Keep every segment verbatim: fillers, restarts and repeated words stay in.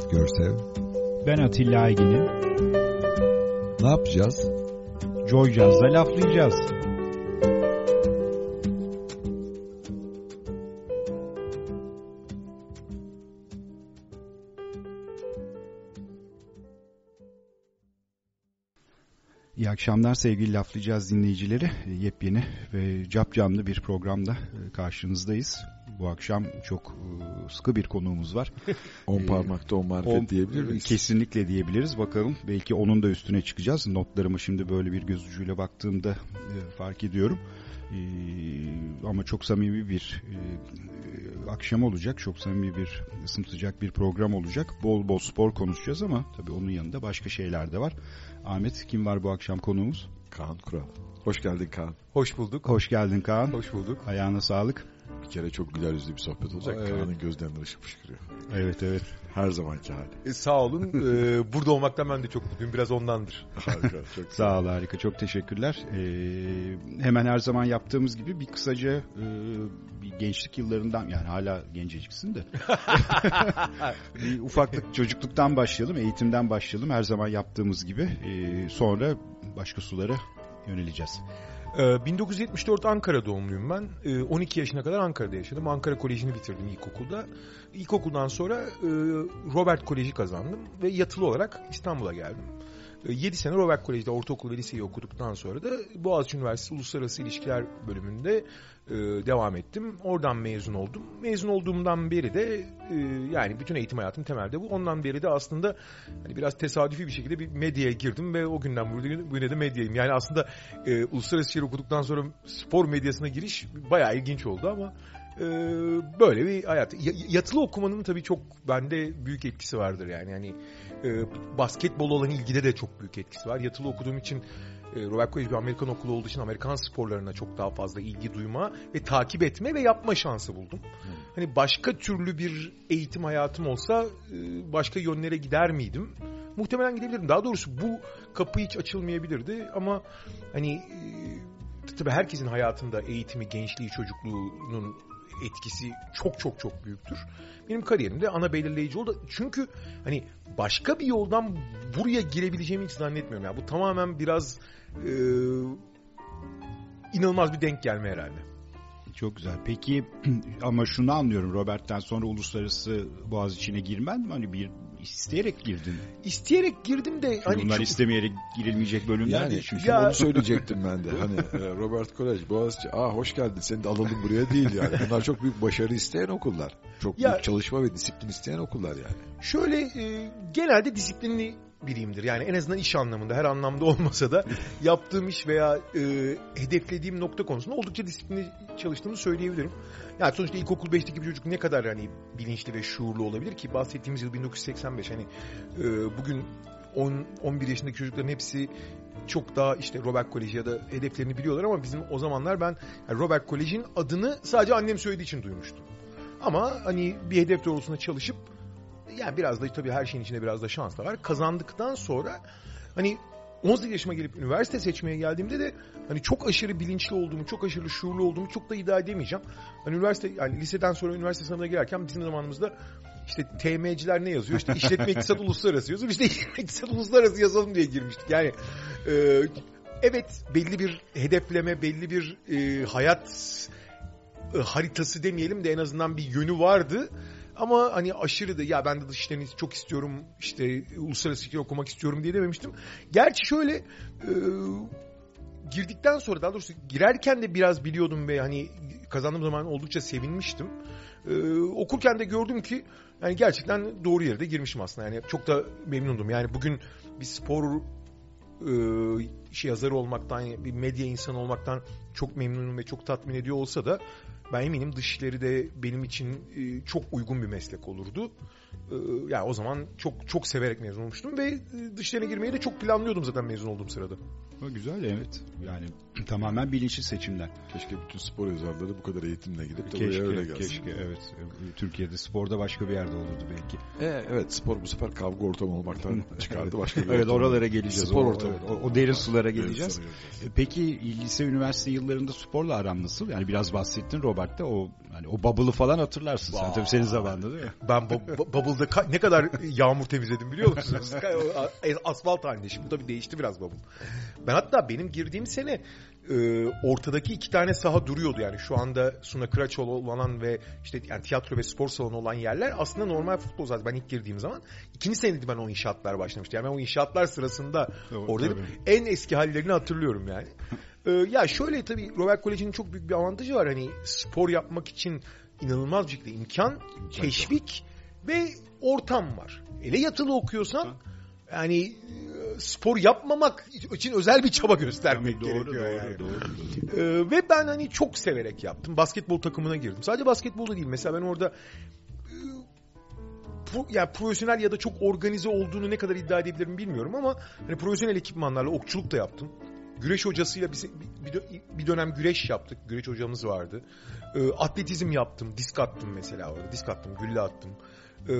Ahmet Görsev. Ben Atilla Aygin'im. Ne yapacağız? Joy Jazz'da laflayacağız. İyi akşamlar sevgili Laflayacağız dinleyicileri. Yepyeni ve capcanlı bir programda karşınızdayız. Bu akşam çok sıkı bir konuğumuz var. On parmakta on marifet on, diyebilir miyiz? Kesinlikle diyebiliriz. Bakalım belki onun da üstüne çıkacağız. Notlarımı şimdi böyle bir göz ucuyla baktığımda fark ediyorum. Ee, ama çok samimi bir e, akşam olacak. Çok samimi bir sımsıcak bir program olacak. Bol bol spor konuşacağız ama tabii onun yanında başka şeyler de var. Ahmet, kim var bu akşam konuğumuz? Kaan Kural. Hoş geldin Kaan. Hoş bulduk. Hoş geldin Kaan. Hoş bulduk. Ayağına sağlık. Bir kere çok güler yüzlü bir sohbet olacak. Evet. Kaan'ın gözlerinden ışık fışkırıyor. Evet evet. Her zamanki hali. E, sağ olun. ee, burada olmaktan ben de çok mutluyum. Biraz ondandır. Harika. Çok sağ ol, harika. Çok teşekkürler. Ee, hemen her zaman yaptığımız gibi bir kısaca e, bir gençlik yıllarından, yani hala genceciksin de bir ufaklık çocukluktan başlayalım, eğitimden başlayalım. Her zaman yaptığımız gibi. Ee, sonra başka sulara yöneleceğiz. bin dokuz yüz yetmiş dört Ankara doğumluyum ben. on iki yaşına kadar Ankara'da yaşadım. Ankara Koleji'ni bitirdim ilkokulda. İlkokuldan sonra Robert Koleji kazandım ve yatılı olarak İstanbul'a geldim. yedi sene Robert Kolej'de ortaokul ve liseyi okuduktan sonra da Boğaziçi Üniversitesi Uluslararası İlişkiler bölümünde devam ettim. Oradan mezun oldum. Mezun olduğumdan beri de yani bütün eğitim hayatım temelde bu. Ondan beri de aslında hani biraz tesadüfi bir şekilde bir medyaya girdim ve o günden bugüne de medyayım. Yani aslında e, uluslararası ilişkiler okuduktan sonra spor medyasına giriş bayağı ilginç oldu ama e, böyle bir hayat. Y- yatılı okumanın tabii çok bende büyük etkisi vardır yani. Yani e, basketbol olan ilgide de çok büyük etkisi var. Yatılı okuduğum için Robert Kolej bir Amerikan okulu olduğu için Amerikan sporlarına çok daha fazla ilgi duyma ve takip etme ve yapma şansı buldum. Hmm. Hani başka türlü bir eğitim hayatım olsa başka yönlere gider miydim? Muhtemelen gidebilirdim. Daha doğrusu bu kapı hiç açılmayabilirdi ama hani tabii herkesin hayatında eğitimi, gençliği, çocukluğunun etkisi çok çok çok büyüktür. Benim kariyerimde ana belirleyici oldu. Çünkü hani başka bir yoldan buraya girebileceğimi hiç zannetmiyorum. Yani bu tamamen biraz e, inanılmaz bir denk gelme herhalde. Çok güzel. Peki ama şunu anlıyorum, Robert'ten sonra uluslararası Boğaziçi'ne girmen mi? Hani bir isteyerek girdin. İsteyerek girdim de. Hani bunlar çok... istemeyerek girilmeyecek bölümler yani, değil çünkü. Ya... Onu söyleyecektim ben de. Hani Robert Kolej, Boğaziçi, aa hoş geldin seni de alalım buraya değil yani. Bunlar çok büyük başarı isteyen okullar. Çok ya, büyük çalışma ve disiplin isteyen okullar yani. Şöyle e, genelde disiplinli biriyimdir. Yani en azından iş anlamında, her anlamda olmasa da yaptığım iş veya e, hedeflediğim nokta konusunda oldukça disiplinli çalıştığımı söyleyebilirim. Yani sonuçta ilkokul beşteki bir çocuk ne kadar hani bilinçli ve şuurlu olabilir ki? Bahsettiğimiz yıl bin dokuz yüz seksen beş. Hani e, bugün on on bir yaşındaki çocukların hepsi çok daha işte Robert Koleji ya da hedeflerini biliyorlar ama bizim o zamanlar ben yani Robert Koleji'nin adını sadece annem söylediği için duymuştum. Ama hani bir hedef doğrultusunda çalışıp, yani biraz da tabii her şeyin içinde biraz da şans da var. Kazandıktan sonra hani on sekiz yaşıma gelip üniversite seçmeye geldiğimde de hani çok aşırı bilinçli olduğumu, çok aşırı şuurlu olduğumu çok da iddia edemeyeceğim. Hani üniversite, yani liseden sonra üniversite sınavına girerken bizim zamanımızda işte T M'ciler ne yazıyor? İşte işletme iktisat uluslararası yazıyor. Biz de iktisat uluslararası yazalım diye girmiştik. Yani e, evet, belli bir hedefleme, belli bir e, hayat e, haritası demeyelim de en azından bir yönü vardı. Ama hani aşırı da ya ben de dış işlerini çok istiyorum, işte uluslararası ilişkiler okumak istiyorum diye dememiştim. Gerçi şöyle e, girdikten sonra, daha doğrusu girerken de biraz biliyordum ve hani kazandığım zaman oldukça sevinmiştim. E, okurken de gördüm ki yani gerçekten doğru yere de girmişim aslında. Yani çok da memnundum. Yani bugün bir spor e, şey yazarı olmaktan, bir medya insanı olmaktan çok memnunum ve çok tatmin ediyor olsa da ben eminim dışişleri de benim için e, çok uygun bir meslek olurdu. E, yani o zaman çok çok severek mezun olmuştum ve e, dışişlerine girmeyi de çok planlıyordum zaten mezun olduğum sırada. O güzel, evet. Yani tamamen bilinçli seçimler. Keşke bütün spor yazarları bu kadar eğitimle gidip de keşke, buraya öyle gelsin. Keşke, evet. Türkiye'de sporda başka bir yerde olurdu belki. E, evet, spor bu sefer kavga ortamı olmaktan çıkardı başka bir evet, ortamı. oralara geleceğiz. Spor o, ortamı. Evet, o, o derin sulara geleceğiz. Derin geleceğiz. Peki lise, üniversite yıllarında sporla aran nasıl? Yani biraz bahsettin Robert'te o hani o bubble'ı falan hatırlarsın. Sen tabii senin zamanında değil mi? Ben bu- bu- bubble'da ka- ne kadar yağmur temizledim biliyor musunuz? Asfalt halinde. Şimdi tabii değişti biraz bubble. Ben hatta benim girdiğim sene e, ortadaki iki tane saha duruyordu. Yani şu anda Suna Kıraçoğlu olan ve işte yani tiyatro ve spor salonu olan yerler aslında normal futbol zaten. Ben ilk girdiğim zaman ikinci seneydi ben o inşaatlar başlamıştı. Yani ben o inşaatlar sırasında Doğru, oradaydım. tabii. En eski hallerini hatırlıyorum yani. Ee, ya şöyle tabii Robert Koleji'nin çok büyük bir avantajı var. Hani spor yapmak için inanılmaz bir şekilde imkan, teşvik ve ortam var. Ele yatılı okuyorsan yani e, spor yapmamak için özel bir çaba göstermek Doğru, gerekiyor doğru, yani. doğru, doğru. Ee, ve ben hani çok severek yaptım. Basketbol takımına girdim. Sadece basketbolda değil. Mesela ben orada e, pro, yani profesyonel ya da çok organize olduğunu ne kadar iddia edebilirim bilmiyorum ama hani profesyonel ekipmanlarla okçuluk da yaptım. Güreş hocasıyla biz bir, bir dönem güreş yaptık. Güreş hocamız vardı. E, atletizm yaptım. Disk attım mesela orada. Disk attım, gülle attım. E,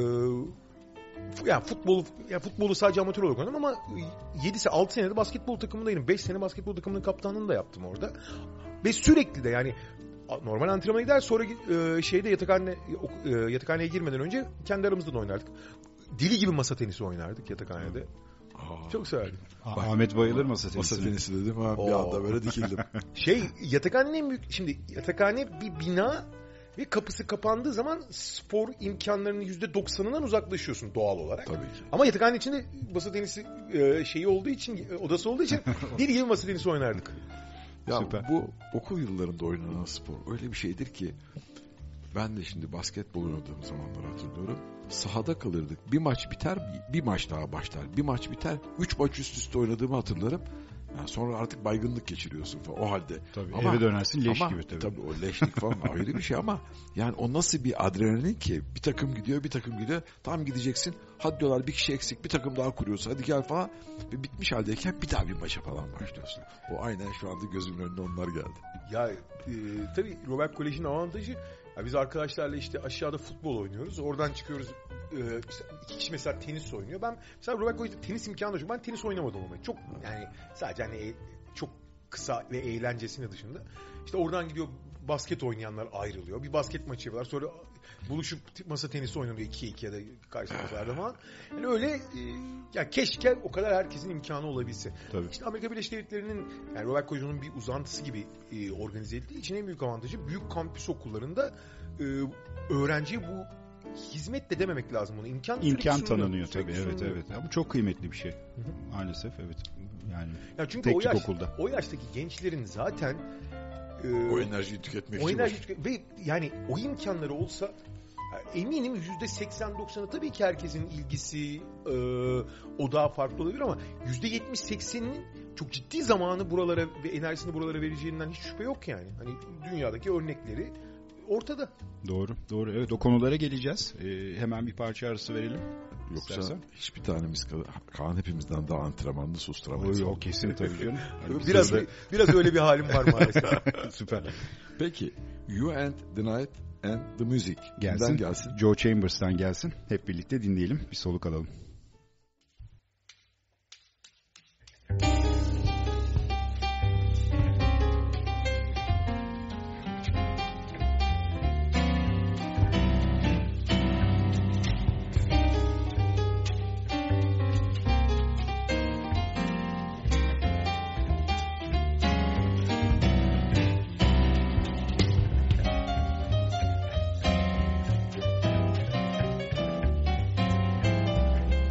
yani futbolu yani futbolu sadece amatör olarak oynadım ama yedi altı senede basketbol takımındaydım. beş sene basketbol takımının kaptanlığını da yaptım orada. Ve sürekli de yani normal antrenmana gider sonra e, şeyde yatakhane e, yatakhaneye girmeden önce kendi aramızda da oynardık. Deli gibi masa tenisi oynardık yatakhanede. Aa, Çok severdim. Bak, Ahmet bayılır masa tenisine. Masa tenisi dedim ha bir Oo. anda böyle dikildim. Şey yatakhanenin en büyük şimdi yatakhane bir bina ve kapısı kapandığı zaman spor imkanlarının yüzde doksanından uzaklaşıyorsun doğal olarak. Tabii ki. Ama yatakhanenin içinde masa tenisi e, şeyi olduğu için odası olduğu için deli gibi masa tenisi oynardık. Ya Süper. bu okul yıllarında oynanan spor öyle bir şeydir ki ben de şimdi basketbol oynadığım zamanları hatırlıyorum. Sahada kalırdık. Bir maç biter, bir maç daha başlar. Bir maç biter, üç maç üst üste oynadığımı hatırlarım. Yani sonra artık baygınlık geçiriyorsun falan o halde. Tabii Ama- eve dönersin leş ama, gibi tabii. Tabii o leşlik falan ayrı bir şey ama yani o nasıl bir adrenalin ki bir takım gidiyor bir takım gidiyor tam gideceksin hadi diyorlar bir kişi eksik bir takım daha kuruyorsun hadi gel falan ve bitmiş haldeyken bir daha bir maça falan başlıyorsun. O aynen şu anda gözümün önüne onlar geldi. Ya e, tabii Robert Kolej'in avantajı ya biz arkadaşlarla işte aşağıda futbol oynuyoruz. Oradan çıkıyoruz. E, işte iki kişi mesela tenis oynuyor. Ben mesela Robert Kolej'de tenis imkanı da yok. Ben tenis oynamadım ama. Çok yani sadece hani e, çok kısa ve eğlencesine dışında. İşte oradan gidiyor basket oynayanlar ayrılıyor. Bir basket maçı yapıyorlar. Sonra buluşup masa tenisi oynanıyor ikiye iki ya da karşılaşmalarda falan. Yani öyle e, ya keşke o kadar herkesin imkanı olabilse. Tabii. İşte Amerika Birleşik Devletleri'nin yani Robert Kolej'in bir uzantısı gibi e, organize edildiği için en büyük avantajı büyük kampüs okullarında e, öğrenciye bu hizmet de dememek lazım bunu. İmkan, İmkan sürekli sunuyor. tanınıyor Sürekli tabii evet sunuyor. evet. Ya bu çok kıymetli bir şey. hı. Maalesef evet. Yani Ya çünkü o, teknik yaş, okulda. o yaştaki gençlerin zaten e, O enerjiyi tüketmek o için. enerji tüket- ve yani o imkanları olsa ya eminim yüzde seksen doksanı tabii ki herkesin ilgisi e, o daha farklı olabilir ama yüzde yetmiş sekseninin çok ciddi zamanı buralara ve enerjisini buralara vereceğinden hiç şüphe yok yani. Hani dünyadaki örnekleri ortada. Doğru doğru evet o konulara geleceğiz. Ee, hemen bir parça arası verelim. Yoksa İstersen. hiçbir tanemiz kadar Kaan hepimizden daha antrenmanlı susturamayız. O, o kesin tabii canım. Yani biz Biraz de- biraz öyle bir halim var maalesef. Süper. Peki You and the Night and the Music. Gelsin. Kimden gelsin? Joe Chambers'tan gelsin. Hep birlikte dinleyelim. Bir soluk alalım. Thank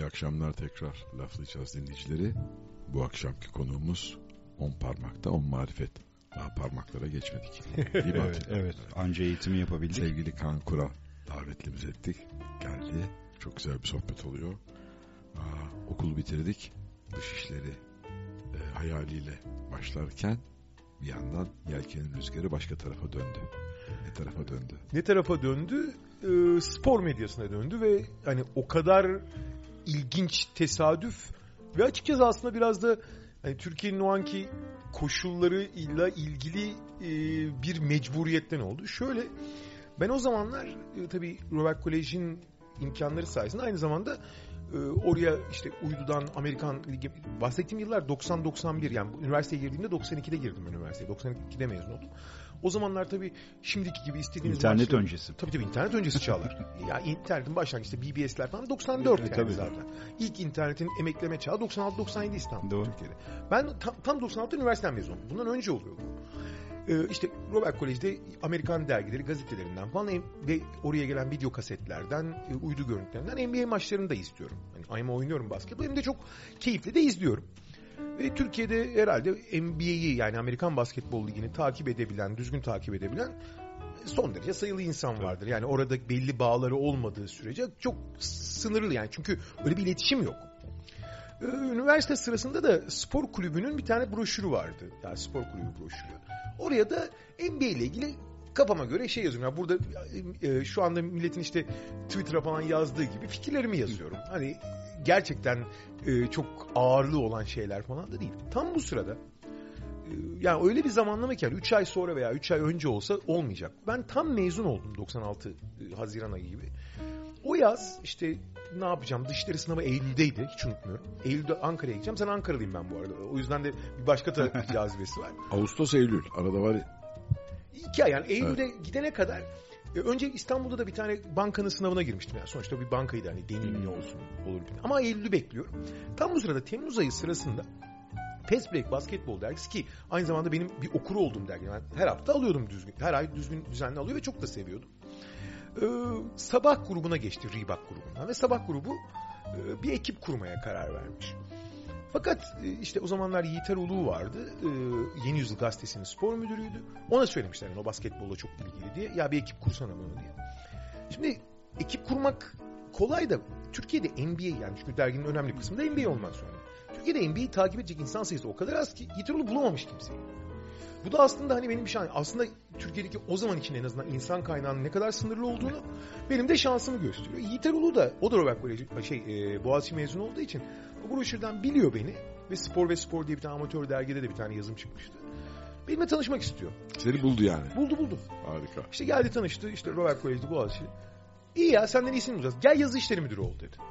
İyi akşamlar tekrar laflayacağız dinleyicileri. Bu akşamki konuğumuz on parmakta on marifet. Daha parmaklara geçmedik. Değil mi? Evet, evet. Anca eğitimi yapabildik. Sevgili Kaan Kural davetlimiz ettik. Geldi. Çok güzel bir sohbet oluyor. Aa, okulu bitirdik. Dış işleri e, hayaliyle başlarken bir yandan yelkenin rüzgarı başka tarafa döndü. Ne tarafa döndü? Ne tarafa döndü? E, spor medyasına döndü ve hani o kadar ilginç tesadüf ve açıkçası aslında biraz da hani Türkiye'nin o anki koşullarıyla ilgili e, bir mecburiyetten oldu. Şöyle, ben o zamanlar e, tabii Robert Kolej'in imkanları sayesinde aynı zamanda e, oraya işte uydudan Amerikan Ligi, bahsettiğim yıllar doksan doksan bir, yani üniversiteye girdiğimde doksan ikide girdim ben üniversiteye. doksan ikide mezun oldum. O zamanlar tabii şimdiki gibi istediğiniz İnternet maçları, öncesi. Tabii tabii internet öncesi çağlar. Ya internetin başlangıçta B B S'ler falan doksan dört yani tabii. zaten. İlk internetin emekleme çağı doksan altı doksan yedi İstanbul'da, Doğru. Türkiye'de. Ben tam, tam doksan altıda üniversiteden mezun oldum. Bundan önce oluyordu. Ee, işte Robert Kolej'de Amerikan dergileri, gazetelerinden falan ve oraya gelen video kasetlerden, e, uydu görüntülerinden N B A maçlarını da izliyorum. Yani aynı oynuyorum basketbol. Hem de çok keyifli de izliyorum. Ve Türkiye'de herhalde N B A'yi, yani Amerikan Basketbol Ligi'ni takip edebilen, düzgün takip edebilen son derece sayılı insan vardır. Yani orada belli bağları olmadığı sürece çok sınırlı yani. Çünkü öyle bir iletişim yok. Üniversite sırasında da spor kulübünün bir tane broşürü vardı. Yani spor kulübü broşürü. Oraya da N B A ile ilgili kafama göre şey yazıyorum. Yani burada e, şu anda milletin işte Twitter'a falan yazdığı gibi fikirlerimi yazıyorum. Hani gerçekten e, çok ağırlığı olan şeyler falan da değil. Tam bu sırada e, yani öyle bir zamanlama ki yani üç ay sonra veya üç ay önce olsa olmayacak. Ben tam mezun oldum doksan altı e, Haziran ayı gibi. O yaz işte ne yapacağım? Dışişleri sınavı Eylül'deydi. Hiç unutmuyorum. Eylül'de Ankara'ya gideceğim. Sen Ankaralıyım ben bu arada. O yüzden de bir başka tarafı cazibesi var. Ağustos, Eylül. Arada var. İki ay yani Eylül'de evet. Gidene kadar e, önce İstanbul'da da bir tane bankanın sınavına girmiştim. Yani sonuçta bir bankaydı hani deneyim ne olsun olur. Ama Eylül'ü bekliyorum. Tam bu sırada Temmuz ayı sırasında Fast Break Basketbol dergisi, ki aynı zamanda benim bir okuru olduğum dergi. Yani her hafta alıyordum düzgün. Her ay düzgün düzenli alıyor ve çok da seviyordum. Ee, sabah grubuna geçti, Reebok grubundan ve sabah grubu e, bir ekip kurmaya karar vermiş. Fakat e, işte o zamanlar Yiğiter Ulu vardı, e, Yeni Yüzyıl Gazetesi'nin spor müdürüydü. Ona söylemişler yani o basketbolla çok ilgili diye. Ya bir ekip kursana bunu diye. Şimdi ekip kurmak kolay da Türkiye'de N B A, yani çünkü derginin önemli kısmında N B A olmak zorunda. Türkiye'de N B A'yi takip edecek insan sayısı o kadar az ki Yiğiter Ulu bulamamış kimseyi. Bu da aslında hani benim bir şey, aslında Türkiye'deki o zaman için en azından insan kaynağının ne kadar sınırlı olduğunu benim de şansımı gösteriyor. Yiğiter Ulu da, o da Robert Koleji, şey, e, Boğaziçi mezunu olduğu için bu broşürden biliyor beni ve Spor ve Spor diye bir tane amatör dergide de bir tane yazım çıkmıştı. Benimle tanışmak istiyor. Seni buldu yani. Buldu buldu. Harika. İşte geldi tanıştı, işte Robert Kolej'de Boğaziçi. İyi ya, senden iyisini bulacağız. Gel yazı işleri müdürü ol dedi.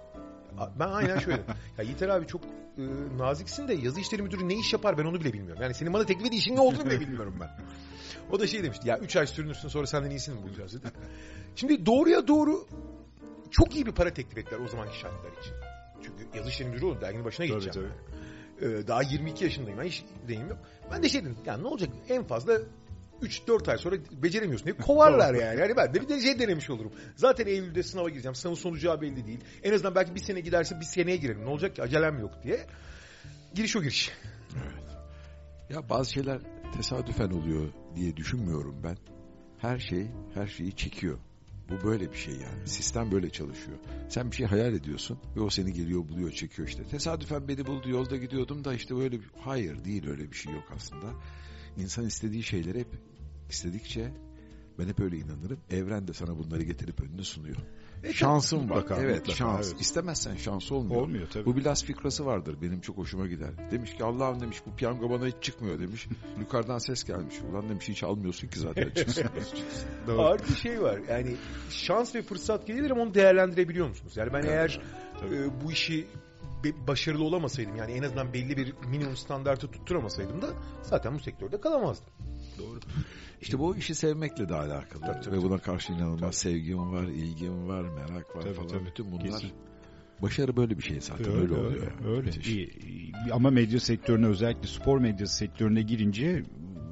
Ben aynen şöyle. Ya Yiğiter abi çok e, naziksin de yazı işleri müdürü ne iş yapar ben onu bile bilmiyorum. Yani senin bana teklif ettiğin işin ne olduğunu bile bilmiyorum ben. O da şey demişti. Ya üç ay sürünürsün sonra senden iyisini mi bulacağız dedi. Şimdi doğruya doğru çok iyi bir para teklif ettiler o zamanki şartlar için. Çünkü yazı işleri müdürü oldu. Derginin başına geçeceğim. Tabii, tabii. Ee, daha yirmi iki yaşındayım. Ben hiç deneyim yok. Ben de şey dedim. Ya ne olacak en fazla üç dört ay sonra beceremiyorsun diye kovarlar yani. Yani ben de bir de şey denemiş olurum. Zaten Eylül'de sınava gireceğim. Sınavın sonucu belli değil. En azından belki bir sene giderse bir seneye girelim. Ne olacak ki, acelem yok diye. Giriş o giriş. Evet. Ya bazı şeyler tesadüfen oluyor diye düşünmüyorum ben. Her şey her şeyi çekiyor. Bu böyle bir şey yani. Sistem böyle çalışıyor. Sen bir şey hayal ediyorsun ve o seni geliyor, buluyor, çekiyor işte. Tesadüfen beni buldu, yolda gidiyordum da işte böyle bir... Hayır, değil, öyle bir şey yok aslında. İnsan istediği şeyleri hep istedikçe, ben hep öyle inanırım, evren de sana bunları getirip önüne sunuyor. E, Şansın var. Mutlaka, evet, mutlaka, şans. Evet. İstemezsen şans olmuyor. Olmuyor tabii. Bu bir Las fikrası vardır. Benim çok hoşuma gider. Demiş ki Allah'ım demiş bu piyango bana hiç çıkmıyor demiş. Yukarıdan ses gelmiş. Ulan demiş hiç almıyorsun ki zaten çıksın. Artı şey var. Yani şans ve fırsat gelir ama onu değerlendirebiliyor musunuz? Yani ben evet, eğer e, bu işi başarılı olamasaydım, yani en azından belli bir minimum standartı tutturamasaydım da zaten bu sektörde kalamazdım. Doğru. İşte bu işi sevmekle de alakalı. Tabii, tabii, ve buna karşı inanılmaz tabii. sevgim var, ilgim var, merak var tabii, falan. Tabii. Bütün bunlar. Kesin. Başarı böyle bir şey zaten. Öyle, öyle oluyor. Öyle. öyle. İyi, ama medya sektörüne, özellikle spor medyası sektörüne girince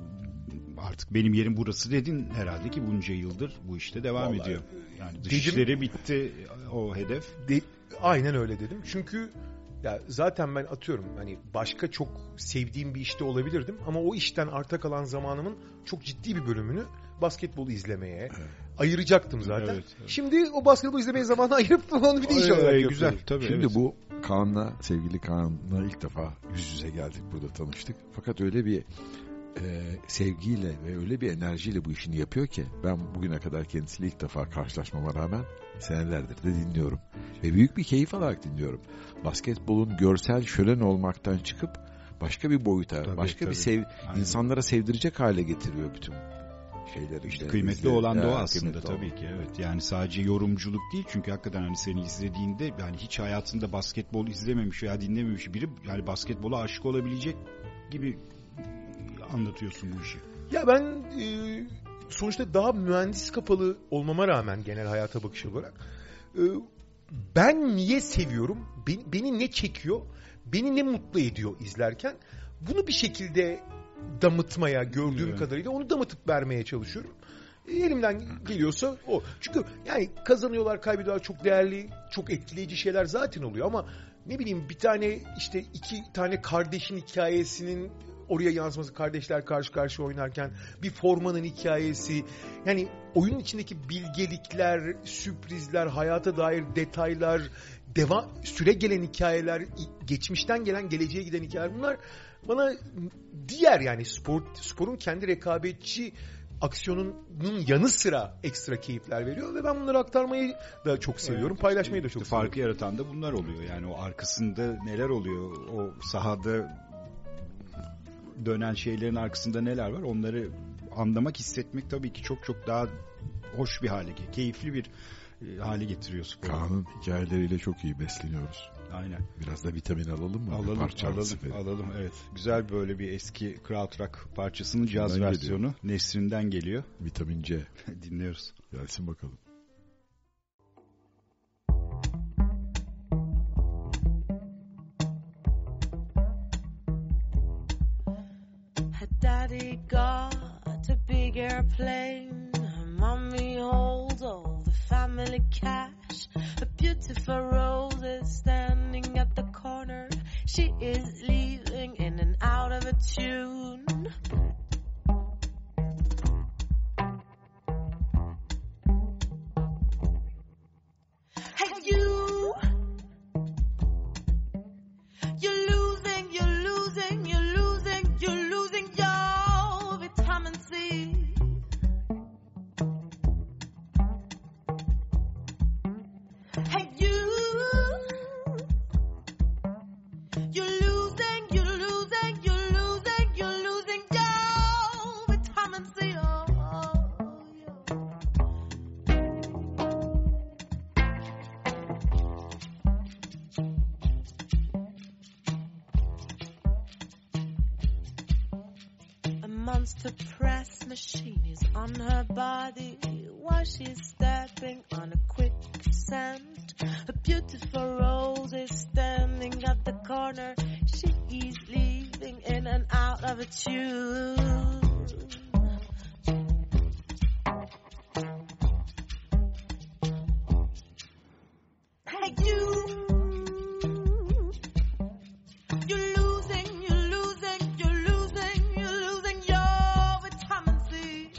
artık benim yerim burası dedin herhalde ki bunca yıldır bu işte devam Vallahi, ediyor. Yani dışişleri bitti o hedef. De, Aynen öyle dedim. Çünkü ya zaten ben atıyorum hani başka çok sevdiğim bir işte olabilirdim ama o işten arta kalan zamanımın çok ciddi bir bölümünü basketbol izlemeye evet. ayıracaktım zaten. Evet, evet. Şimdi o basketbol izlemeye zamanı ayırıp onu bir de iş olarak yapıyorum. Güzel tabii. Şimdi evet. Bu Kaan'la, sevgili Kaan'la ilk defa yüz yüze geldik, burada tanıştık. Fakat öyle bir e, sevgiyle ve öyle bir enerjiyle bu işini yapıyor ki ben bugüne kadar kendisiyle ilk defa karşılaşmama rağmen senelerdir de dinliyorum. Ve büyük bir keyif alarak dinliyorum. Basketbolun görsel şölen olmaktan çıkıp başka bir boyuta, tabii, başka tabii. bir sev Aynen. insanlara sevdirecek hale getiriyor bütün şeyleri. İşte kıymetli izle, olan da o aslında tabii olan. ki. Evet. Yani sadece yorumculuk değil, çünkü hakikaten hani seni izlediğinde yani hiç hayatında basketbol izlememiş veya dinlememiş biri yani basketbola aşık olabilecek gibi anlatıyorsun bu işi. Ya ben e, sonuçta daha mühendis kafalı olmama rağmen genel hayata bakış olarak e, ben niye seviyorum, beni, beni ne çekiyor, beni ne mutlu ediyor izlerken, bunu bir şekilde damıtmaya, gördüğüm evet. kadarıyla onu damıtıp vermeye çalışıyorum. E, elimden geliyorsa o. Çünkü yani kazanıyorlar, kaybediyorlar, çok değerli, çok etkileyici şeyler zaten oluyor ama ne bileyim bir tane işte iki tane kardeşin hikayesinin oraya yansıması, kardeşler karşı karşıya oynarken bir formanın hikayesi, yani oyunun içindeki bilgelikler, sürprizler, hayata dair detaylar, devam süre gelen hikayeler, geçmişten gelen geleceğe giden hikayeler, bunlar bana diğer yani spor sporun kendi rekabetçi aksiyonunun yanı sıra ekstra keyifler veriyor ve ben bunları aktarmayı da çok seviyorum, evet, paylaşmayı işte, da çok işte seviyorum. Farkı yaratan da bunlar oluyor. Yani o arkasında neler oluyor, o sahada dönen şeylerin arkasında neler var, onları anlamak, hissetmek tabii ki çok çok daha hoş bir hale, keyifli bir hale getiriyor sporu. Kaan'ın hikayeleriyle çok iyi besleniyoruz. Aynen. Biraz da vitamin alalım mı? Alalım, alalım, alalım. Evet. Güzel böyle bir eski krautrock parçasının caz Nereden versiyonu. Geliyor? Nesrin'den geliyor. Vitamin C. Dinliyoruz. Gelsin bakalım. Daddy got a big airplane. Mommy holds all the family cash. A beautiful rose is standing at the corner. She is leaving in and out of a tune. Hey you, you're losing, you're losing, you're losing, you're losing your vitamin C. Hey you, you're losing, you're losing, you're losing, you're losing your vitamin C. Oh, oh, yeah. A monster press machine is on her body while she's stepping on a quicksand. A beautiful rose is standing at the corner. She is leaving in and out of a tune. Hey you, you're losing, you're losing, you're losing, you're losing your vitamin C.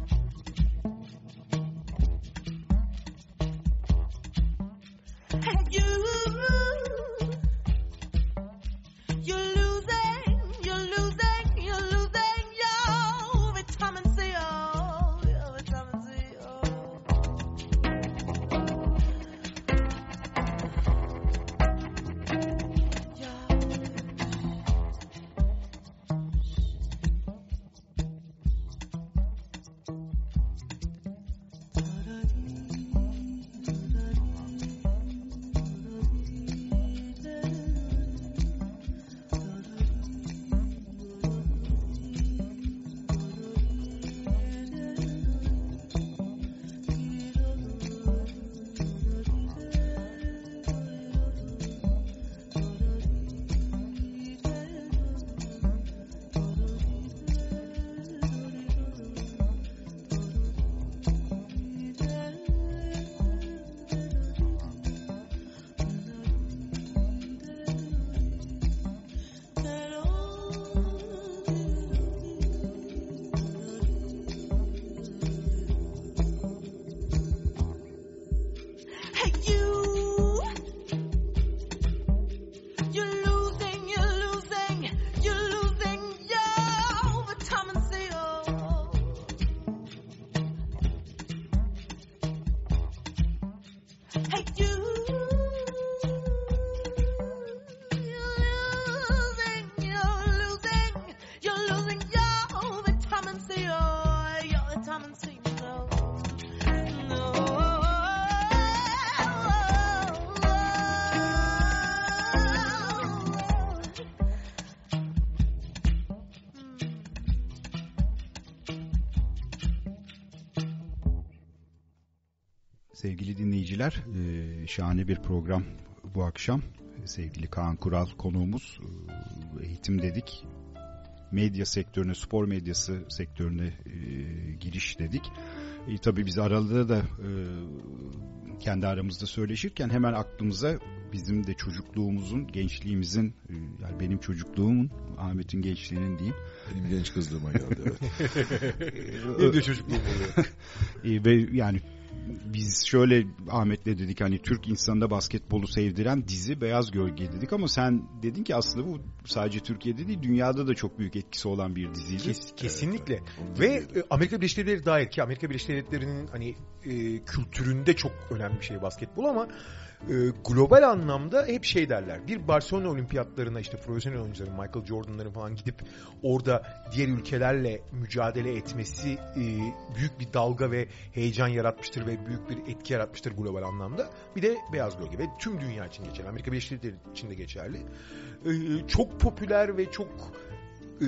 Hey you, you're losing, you're losing, you're losing your come and see me though. No. Sevgili dinleyiciler, şahane bir program bu akşam. Sevgili Kaan Kural konuğumuz, eğitim dedik, medya sektörüne, spor medyası sektörüne giriş dedik. E, tabii biz arada da kendi aramızda söyleşirken hemen aklımıza bizim de çocukluğumuzun, gençliğimizin, yani benim çocukluğumun, Ahmet'in gençliğinin diyeyim. Benim genç kızlığıma geldi, evet. Benim de çocukluğum oluyor. e, ve yani biz şöyle Ahmet'le dedik, hani Türk insanına basketbolu sevdiren dizi Beyaz Gölge dedik, ama sen dedin ki aslında bu sadece Türkiye'de değil, dünyada da çok büyük etkisi olan bir diziydi. Kes, kesinlikle. Evet, ve e, Amerika Birleşik Devletleri dahil ki Amerika Birleşik Devletleri'nin hani e, kültüründe çok önemli bir şey basketbol, ama e, global anlamda hep şey derler. Bir Barcelona olimpiyatlarına işte profesyonel oyuncuların, Michael Jordan'ların falan gidip orada diğer ülkelerle mücadele etmesi e, büyük bir dalga ve heyecan yaratmıştır ve büyük bir etki yaratmıştır global anlamda. Bir de Beyaz Gölge ve tüm dünya için geçerli. Amerika Birleşik Devletleri için de geçerli. E, çok popüler ve çok e,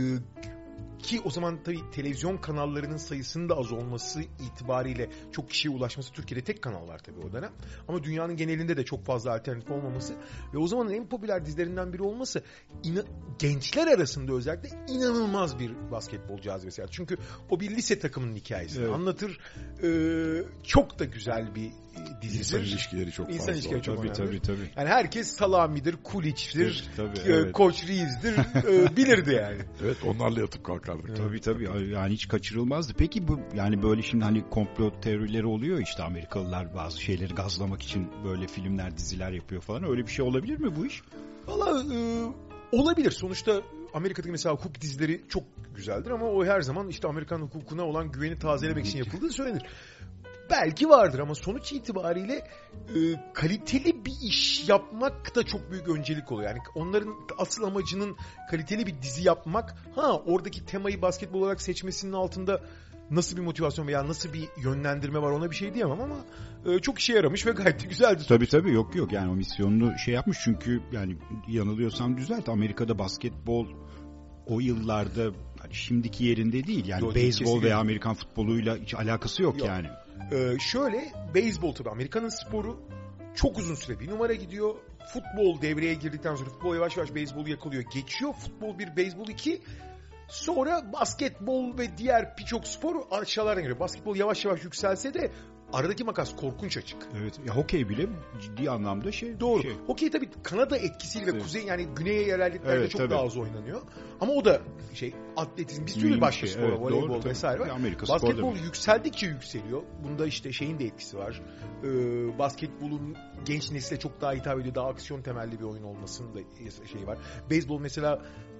ki o zaman tabii televizyon kanallarının sayısının da az olması itibariyle çok kişiye ulaşması, Türkiye'de tek kanal var tabii o dönem. Ama dünyanın genelinde de çok fazla alternatif olmaması ve o zamanın en popüler dizilerinden biri olması ina- gençler arasında özellikle inanılmaz bir basketbol cazibesi yaratır. Çünkü o bir lise takımının hikayesini evet. anlatır. Ee, çok da güzel bir dizidir. İnsan ilişkileri çok İnsan fazla. ilişkileri çok tabii, önemli. tabii, tabii. Yani herkes Salami'dir, Kuliç'tir, tabii, e, evet. Koç Reeves'dir, e, bilirdi yani. Evet, onlarla yatıp kalkardık. Evet. Tabii tabii, yani hiç kaçırılmazdı. Peki bu, yani böyle şimdi hani komplo teorileri oluyor, işte Amerikalılar bazı şeyleri gazlamak için böyle filmler, diziler yapıyor falan. Öyle bir şey olabilir mi bu iş? Valla e, olabilir. Sonuçta Amerika'daki mesela hukuk dizileri çok güzeldir ama o her zaman işte Amerikan hukukuna olan güveni tazelemek için yapıldığı söylenir. Belki vardır ama sonuç itibariyle e, kaliteli bir iş yapmak da çok büyük öncelik oluyor. Yani onların asıl amacının kaliteli bir dizi yapmak. Ha, oradaki temayı basketbol olarak seçmesinin altında nasıl bir motivasyon veya nasıl bir yönlendirme var ona bir şey diyemem ama e, çok işe yaramış ve gayet de güzeldi. Tabii tabii, yok yok, yani o misyonunu şey yapmış, çünkü yani yanılıyorsam düzelt, Amerika'da basketbol o yıllarda hani şimdiki yerinde değil. Yani beyzbol veya Amerikan futboluyla hiç alakası yok, yok. yani. Ee, şöyle, beyzbol tabii Amerika'nın sporu çok uzun süre bir numara gidiyor. Futbol devreye girdikten sonra futbol yavaş yavaş beyzbolu yakalıyor, geçiyor. Futbol bir, beyzbol iki. Sonra basketbol ve diğer birçok spor aşağılardan geliyor. Basketbol yavaş yavaş yükselse de aradaki makas korkunç açık. Evet. Ya hokey bile ciddi anlamda şey. Doğru. Şey. Hokey tabii Kanada etkisiyle evet. ve kuzey, yani güney eyaletlerde evet, çok tabii. daha az oynanıyor. Ama o da şey, atletizm, bir sürü başka şey. spor, evet, voleybol doğru, vesaire var. Amerika basketbol yükseldikçe yükseliyor. Bunda işte şeyin de etkisi var. Ee, basketbolun genç nesile çok daha hitap ediyor. Daha aksiyon temelli bir oyun olmasının da şeyi var. Beyzbol mesela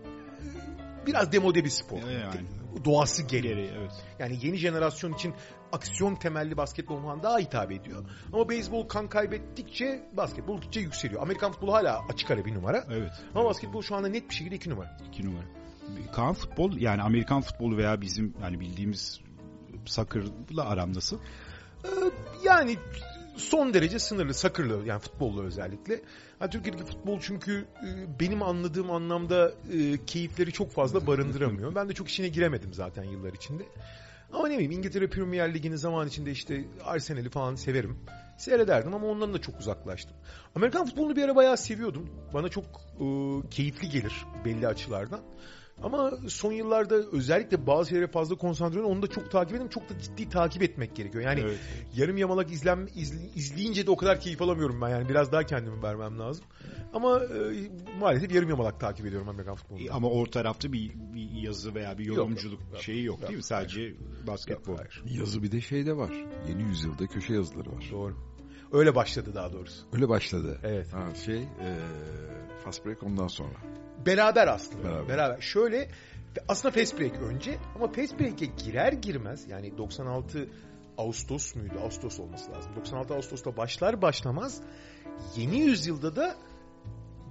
biraz demode bir spor. Yani. Doğası gereği. gereği evet. Yani yeni jenerasyon için aksiyon temelli basketbol falan daha hitap ediyor. Ama beyzbol kan kaybettikçe basketbol gittikçe yükseliyor. Amerikan futbolu hala açık ara bir numara. Evet. Ama evet. basketbol şu anda net bir şekilde iki numara. İki numara. Kaan, futbol, yani Amerikan futbolu veya bizim yani bildiğimiz soccer'la aram nasıl? Ee, yani son derece sınırlı, soccer'la, yani futbolla özellikle. Yani Türkiye'deki futbol çünkü e, benim anladığım anlamda e, keyifleri çok fazla barındıramıyor. Ben de çok işine giremedim zaten yıllar içinde. Ama ne bileyim, İngiltere Premier Ligi'ni zaman içinde işte Arsenal'i falan severim. Seyrederdim ama ondan da çok uzaklaştım. Amerikan futbolunu bir ara bayağı seviyordum. Bana çok e, keyifli gelir belli açılardan. Ama son yıllarda özellikle bazı şeylere fazla konsantre oluyorum. Onu da çok takip edeyim. Çok da ciddi takip etmek gerekiyor. Yani evet. yarım yamalak izlen, izle, izleyince de o kadar keyif alamıyorum ben. Yani biraz daha kendimi vermem lazım. Ama e, maalesef yarım yamalak takip ediyorum Amerikan futbolunu. Ama o tarafta bir, bir yazı veya bir yorumculuk yok, yok, şeyi yok, yok değil mi? Sadece hayır. basketbol. Yok, yazı bir de şey de var. Yeni yüzyılda köşe yazıları var. Doğru. Öyle başladı daha doğrusu. Öyle başladı. Evet. Ha, şey, e, Fast Break ondan sonra. Beraber aslında. Beraber. Beraber. Şöyle, aslında Fast Break önce ama Fast Break'e girer girmez, yani doksan altı Ağustos muydu? Ağustos olması lazım. doksan altı Ağustos'ta başlar başlamaz Yeni Yüzyılda da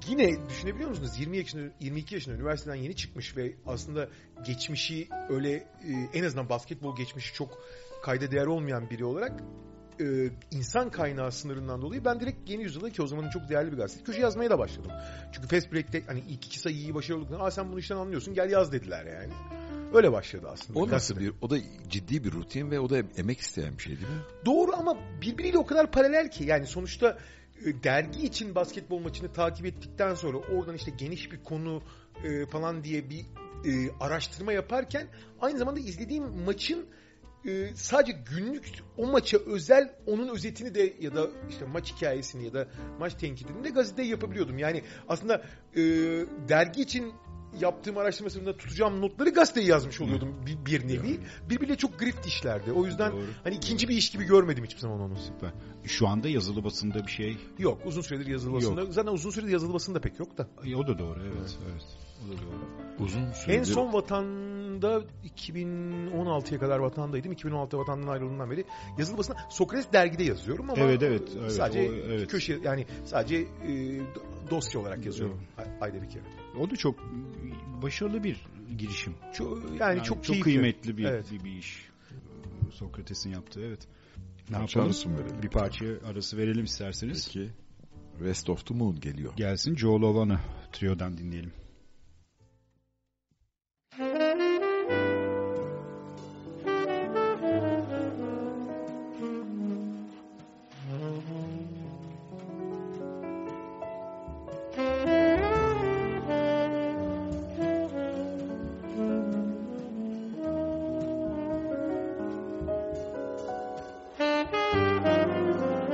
yine düşünebiliyor musunuz? yirmi yaşında, yirmi iki yaşında üniversiteden yeni çıkmış ve aslında geçmişi öyle e, en azından basketbol geçmişi çok kayda değer olmayan biri olarak e, insan kaynağı sınırından dolayı ben direkt Yeni Yüzyılda, ki o zamanın çok değerli bir gazete, köşe yazmaya da başladım. Çünkü Fast Break'te hani ilk iki sayıyı başarılı olduklarında, aa sen bunu işten anlıyorsun gel yaz dediler yani. Öyle başladı aslında. O nasıl bir, o da ciddi bir rutin ve o da emek isteyen bir şey değil mi? Doğru ama birbiriyle o kadar paralel ki yani sonuçta e, dergi için basketbol maçını takip ettikten sonra oradan işte geniş bir konu e, falan diye bir e, araştırma yaparken aynı zamanda izlediğim maçın e, sadece günlük o maça özel onun özetini de ya da işte maç hikayesini ya da maç tenkidini de gazetede yapabiliyordum. Yani aslında e, dergi için yaptığım araştırma sırasında tutacağım notları gazeteye yazmış oluyordum bir, bir nevi. Birbiriyle çok grift işlerdi. O yüzden Doğru. hani ikinci bir iş gibi görmedim hiçbir zaman onu. Süper. Şu anda yazılı basında bir şey Yok, uzun süredir yazılı basında. Yok. Zaten uzun süredir yazılı basında pek yok da. E, o da doğru, evet, evet. O da doğru. Uzun süredir. En son Vatan'da iki bin on altıya kadar Vatan'daydım. iki bin on altı Vatan'dan ayrıldığımdan beri yazılı basında Sokrates dergide yazıyorum ama Evet, evet, evet, sadece o, evet. köşe yani sadece e, dosya olarak yazıyorum evet. Ayda bir kere. O da çok başarılı bir girişim. Çok, yani, Yani çok, çok keyifli. kıymetli bir, Evet. bir bir iş. Sokrates'in yaptığı, evet. Ne Parça yapalım? arası mı verelim? Bir parça arası verelim isterseniz. Peki. West of the Moon geliyor. Gelsin, Joe Lovano Trio'dan dinleyelim.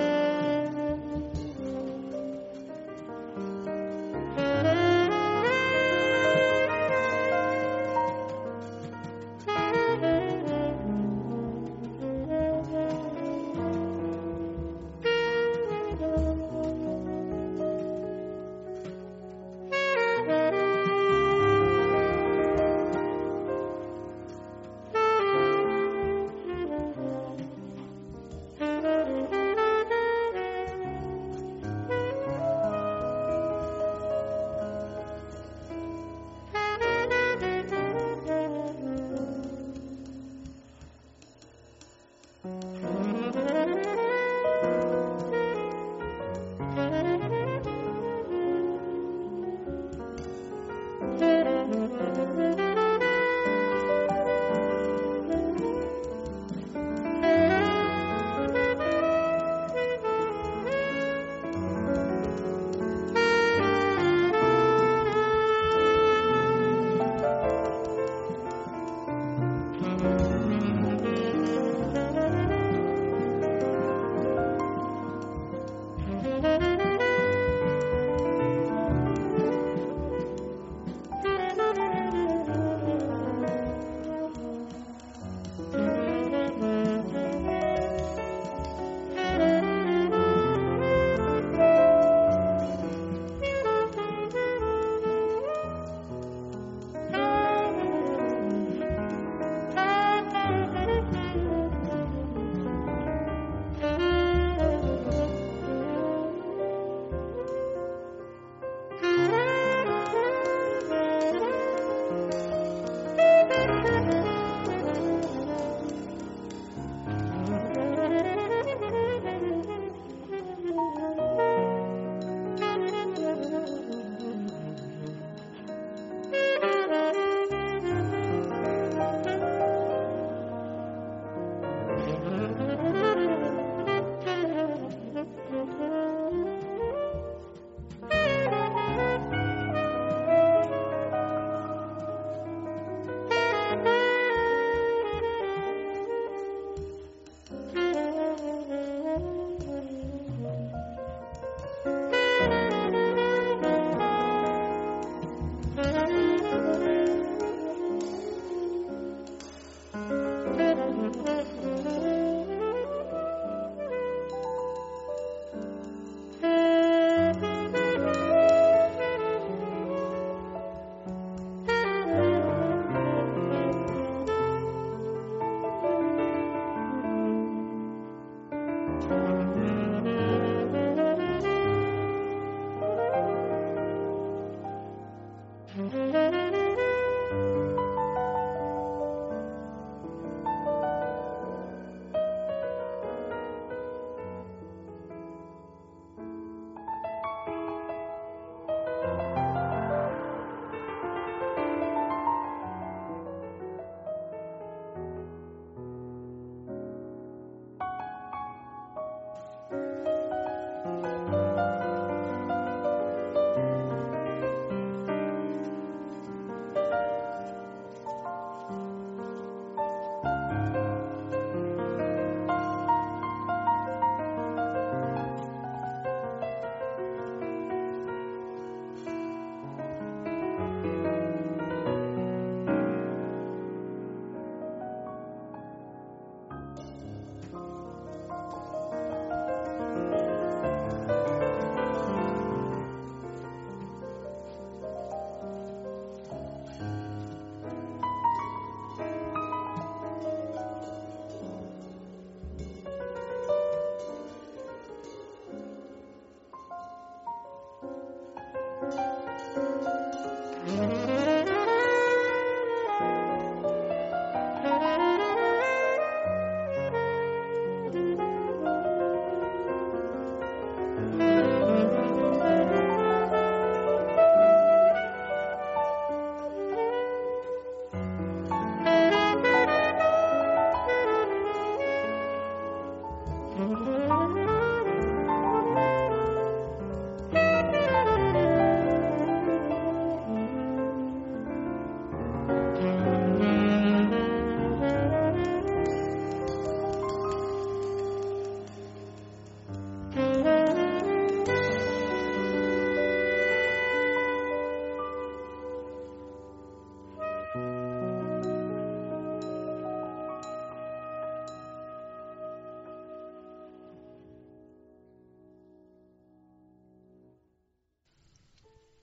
Thank you.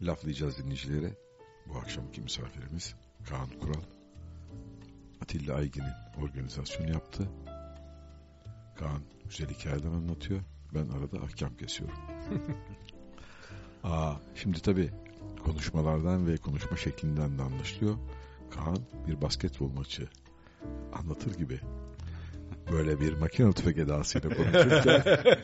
laflayacağız dinleyicilere. Bu akşamki misafirimiz Kaan Kural. Atilla Aygin'in organizasyonu yaptı. Kaan güzel hikayeden anlatıyor. Ben arada ahkam kesiyorum. Aa, şimdi tabii konuşmalardan ve konuşma şeklinden de anlaşılıyor. Kaan bir basketbol maçı anlatır gibi böyle bir makine tüfek edasıyla konuşurken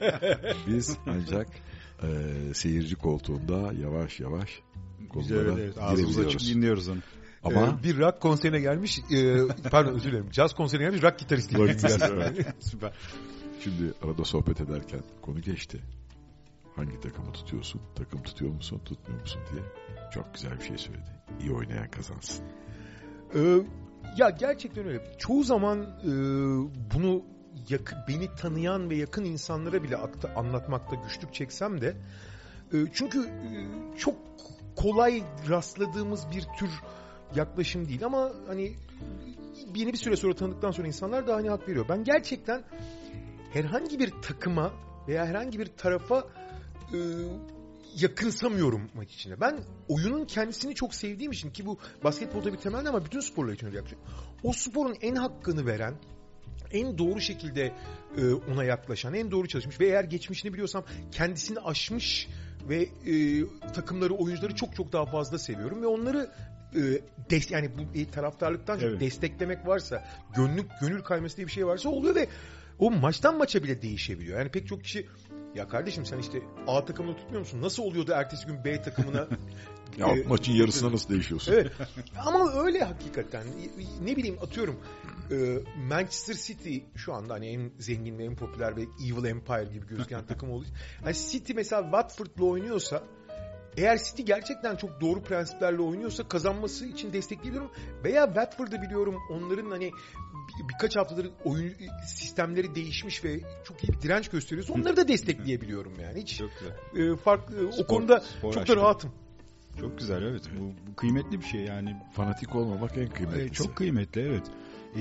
biz ancak e, seyirci koltuğunda yavaş yavaş konulara evet, ağzımız açık dinliyoruz onu. Ama ee, bir rock konserine gelmiş, e, pardon özür dilerim, caz konserine gelmiş rock gitaristi. Süper. Şimdi arada sohbet ederken konu geçti. Hangi takımı tutuyorsun? Takım tutuyor musun, tutmuyor musun diye. Çok güzel bir şey söyledi. İyi oynayan kazansın. Ee, ya gerçekten öyle. Çoğu zaman e, bunu yakın, beni tanıyan ve yakın insanlara bile akta, anlatmakta güçlük çeksem de e, çünkü e, çok kolay rastladığımız bir tür yaklaşım değil ama hani beni bir süre sonra tanıdıktan sonra insanlar da hani hak veriyor. Ben gerçekten herhangi bir takıma veya herhangi bir tarafa e, yakınsamıyorum maç içinde. Ben oyunun kendisini çok sevdiğim için, ki bu basketbolda bir temel ama bütün sporlar için öyle yaklaşıyorum. O sporun en hakkını veren, en doğru şekilde e, ona yaklaşan, en doğru çalışmış ve eğer geçmişini biliyorsam kendisini aşmış ve e, takımları, oyuncuları çok çok daha fazla seviyorum ve onları e, des yani bu e, taraftarlıktan çok evet. desteklemek varsa, gönlük gönül kayması diye bir şey varsa oluyor ve o maçtan maça bile değişebiliyor. Yani pek çok kişi ya kardeşim sen işte A takımını tutmuyor musun? Nasıl oluyordu ertesi gün B takımına? ya e, maçın yarısına nasıl değişiyorsun? Evet. Ama öyle hakikaten. Ne bileyim atıyorum Manchester City şu anda hani en zengin ve en popüler ve Evil Empire gibi gözüken takım olduğu için. Yani City mesela Watford'la oynuyorsa, eğer City gerçekten çok doğru prensiplerle oynuyorsa kazanması için destekliyorum. Veya Watford'ı biliyorum, onların hani bir, birkaç haftadır oyun sistemleri değişmiş ve çok iyi bir direnç gösteriyorsa onları da destekleyebiliyorum yani. Hiç çok güzel. E, farklı spor, o konuda spor çok aşkım. da rahatım. Çok güzel evet. Bu, bu kıymetli bir şey yani. Fanatik olmamak en kıymetlisi. E, çok kıymetli evet. E,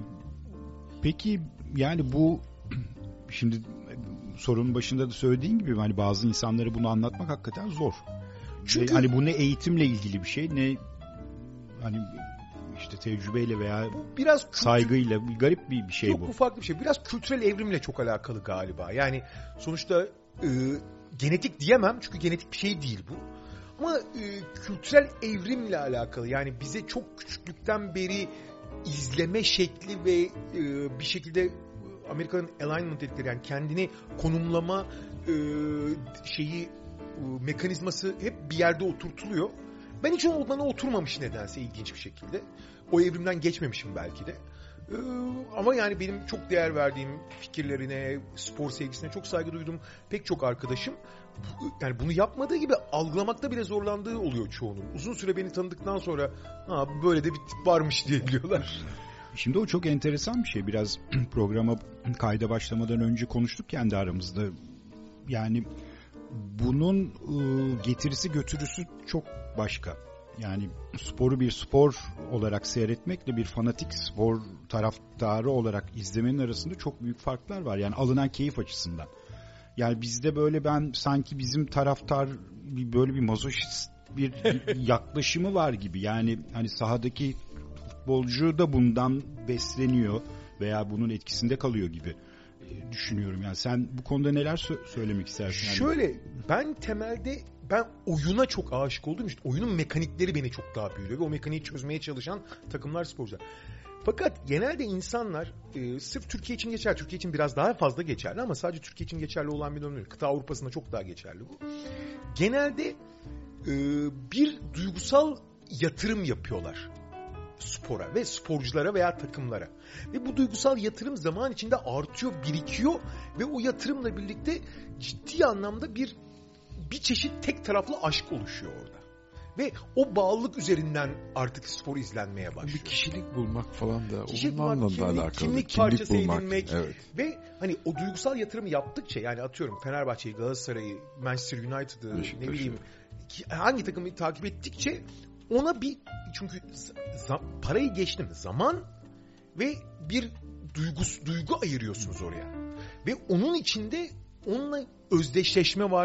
peki yani bu şimdi sorunun başında da söylediğin gibi hani bazı insanlara bunu anlatmak hakikaten zor. Çünkü hani bu ne eğitimle ilgili bir şey, ne hani işte tecrübeyle veya biraz kültür, saygıyla, bir garip bir, bir şey yok, bu. Yok bu farklı bir şey. Biraz kültürel evrimle çok alakalı galiba. Yani sonuçta e, genetik diyemem çünkü genetik bir şey değil bu. Ama e, kültürel evrimle alakalı. Yani bize çok küçüklükten beri izleme şekli ve e, bir şekilde Amerika'nın alignment dedikleri yani kendini konumlama e, şeyi e, mekanizması hep bir yerde oturtuluyor. Ben hiç o bana oturmamış nedense ilginç bir şekilde. O evrimden geçmemişim belki de. E, ama yani benim çok değer verdiğim fikirlerine, spor sevgisine çok saygı duyduğum pek çok arkadaşım yani bunu yapmadığı gibi algılamakta bile zorlandığı oluyor çoğunun. Uzun süre beni tanıdıktan sonra ha böyle de bir tip varmış diye biliyorlar. Şimdi o çok enteresan bir şey. Biraz programa kayda başlamadan önce konuştuk kendi aramızda. Yani bunun getirisi götürüsü çok başka. Yani sporu bir spor olarak seyretmekle bir fanatik spor taraftarı olarak izlemenin arasında çok büyük farklar var. Yani alınan keyif açısından. Yani bizde böyle ben sanki bizim taraftar böyle bir mazoşist bir yaklaşımı var gibi. Yani hani sahadaki futbolcu da bundan besleniyor veya bunun etkisinde kalıyor gibi düşünüyorum. Yani sen bu konuda neler sö- söylemek istersin? Yani? Şöyle ben temelde ben oyuna çok aşık olduğum için oyunun mekanikleri beni çok daha büyülüyor ve o mekaniği çözmeye çalışan takımlar, sporcular. Fakat genelde insanlar e, sırf Türkiye için geçerli, Türkiye için biraz daha fazla geçerli ama sadece Türkiye için geçerli olan bir durum değil. Kıta Avrupa'sında çok daha geçerli bu. Genelde e, bir duygusal yatırım yapıyorlar spora ve sporculara veya takımlara. Ve bu duygusal yatırım zaman içinde artıyor, birikiyor ve o yatırımla birlikte ciddi anlamda bir bir çeşit tek taraflı aşk oluşuyor orada. Ve o bağlılık üzerinden artık spor izlenmeye başlıyor. Bir kişilik bulmak falan da kişilik onunla bulmak, da kimlik, alakalı. Kimlik, kimlik parçası edinmek. Evet. Ve hani o duygusal yatırımı yaptıkça yani atıyorum Fenerbahçe'yi, Galatasaray'ı, Manchester United'ı Beşiktaş'ı. ne bileyim hangi takımı takip ettikçe ona bir çünkü za- parayı geçtim zaman ve bir duygus, duygu ayırıyorsunuz oraya. Ve onun içinde onunla özdeşleşme var.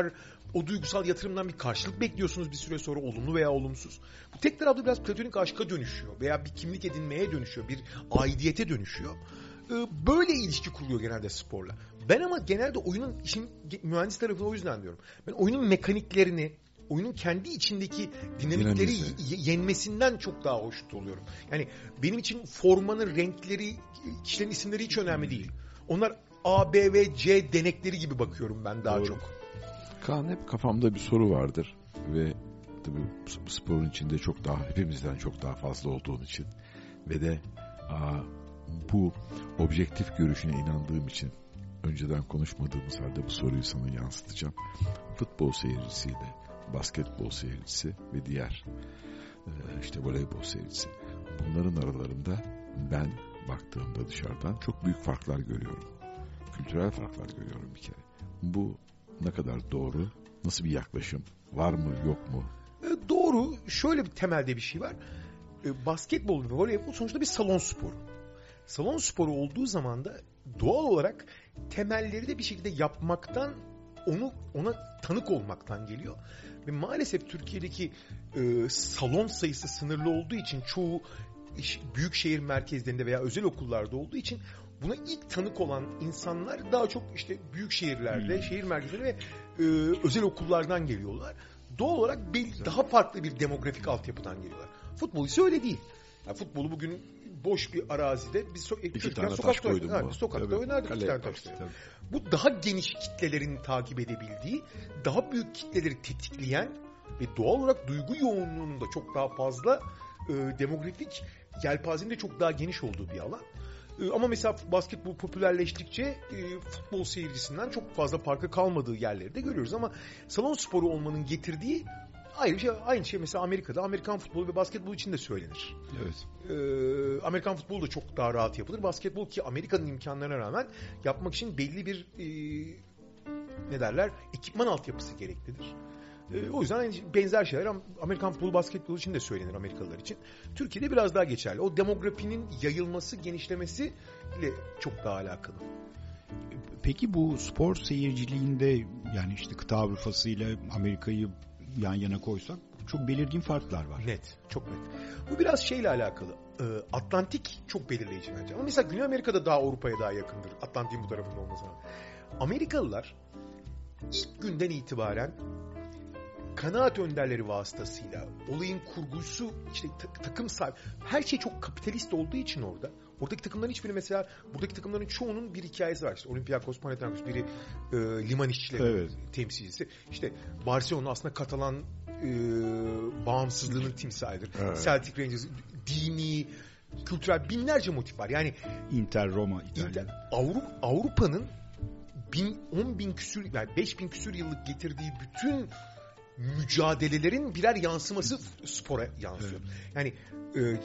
o duygusal yatırımdan bir karşılık bekliyorsunuz bir süre sonra, olumlu veya olumsuz. Bu tek taraflı biraz platonik aşka dönüşüyor veya bir kimlik edinmeye dönüşüyor, bir aidiyete dönüşüyor. Böyle ilişki kuruluyor genelde sporla. Ben ama genelde oyunun, işin mühendis tarafını o yüzden diyorum. Ben oyunun mekaniklerini, oyunun kendi içindeki dinamikleri y- yenmesinden çok daha hoşnut oluyorum. Yani benim için formanın renkleri, kişilerin isimleri hiç önemli değil. Onlar A, B ve C denekleri gibi bakıyorum ben daha Doğru. çok. Kaan, hep kafamda bir soru vardır ve tabii bu sporun içinde çok daha, hepimizden çok daha fazla olduğun için ve de aa, bu objektif görüşüne inandığım için önceden konuşmadığımız halde bu soruyu sana yansıtacağım. Futbol seyircisiyle basketbol seyircisi ve diğer işte voleybol seyircisi, bunların aralarında ben baktığımda dışarıdan çok büyük farklar görüyorum. Kültürel farklar görüyorum bir kere. Bu ne kadar doğru? Nasıl bir yaklaşım? Var mı, yok mu? E, doğru. Şöyle bir temelde bir şey var. E, basketbol ve voleybol sonuçta bir salon sporu. Salon sporu olduğu zaman da doğal olarak temelleri de bir şekilde yapmaktan, onu ona tanık olmaktan geliyor. Ve maalesef Türkiye'deki e, salon sayısı sınırlı olduğu için, çoğu iş, büyük şehir merkezlerinde veya özel okullarda olduğu için buna ilk tanık olan insanlar daha çok işte büyük şehirlerde, hmm. şehir merkezleri ve e, özel okullardan geliyorlar. Doğal olarak belli, daha farklı bir demografik altyapıdan geliyorlar. Futbol ise öyle değil. Yani futbolu bugün boş bir arazide biz so- iki tane taş koydum yani, sokakta tabii. oynardık iki tane taş. Bu daha geniş kitlelerin takip edebildiği, daha büyük kitleleri tetikleyen ve doğal olarak duygu yoğunluğunun da çok daha fazla, e, demografik yelpazenin de çok daha geniş olduğu bir alan. E, ama mesela basketbol popülerleştikçe e, futbol seyircisinden çok fazla farkı kalmadığı yerleri de görüyoruz. Ama salon sporu olmanın getirdiği ayrı bir şey. Aynı şey mesela Amerika'da Amerikan futbolu ve basketbol için de söylenir. Evet. Ee, Amerikan futbolu da çok daha rahat yapılır. Basketbol ki Amerika'nın imkanlarına rağmen yapmak için belli bir e, ne derler ekipman altyapısı gereklidir. E, o yüzden benzer şeyler Amerikan futbolu, basketbol için de söylenir Amerikalılar için. Türkiye'de biraz daha geçerli. O demografinin yayılması, genişlemesiyle çok daha alakalı. Peki bu spor seyirciliğinde, yani işte kıta Avrupa'sı ile Amerika'yı yan yana koysak çok belirgin farklar var. Net, çok net. Bu biraz şeyle alakalı. Atlantik çok belirleyici bence. Ama mesela Güney Amerika'da daha Avrupa'ya daha yakındır. Atlantik'in bu tarafında olmasına. Amerikalılar ilk günden itibaren kanaat önderleri vasıtasıyla olayın kurgusu, işte takım sahibi, her şey çok kapitalist olduğu için orada. Oradaki takımların hiçbiri, mesela buradaki takımların çoğunun bir hikayesi var. İşte Olympiakos, Panathinaikos, biri e, liman işçileri evet. temsilcisi. İşte Barcelona aslında Katalan e, bağımsızlığının timsalidir. Evet. Celtic Rangers, dini, kültürel binlerce motif var. Yani Inter, Roma, İtalya. Inter, Avrupa, Avrupa'nın bin, on bin küsür, yani beş bin küsür yıllık getirdiği bütün mücadelelerin birer yansıması spora yansıyor. Evet. Yani e,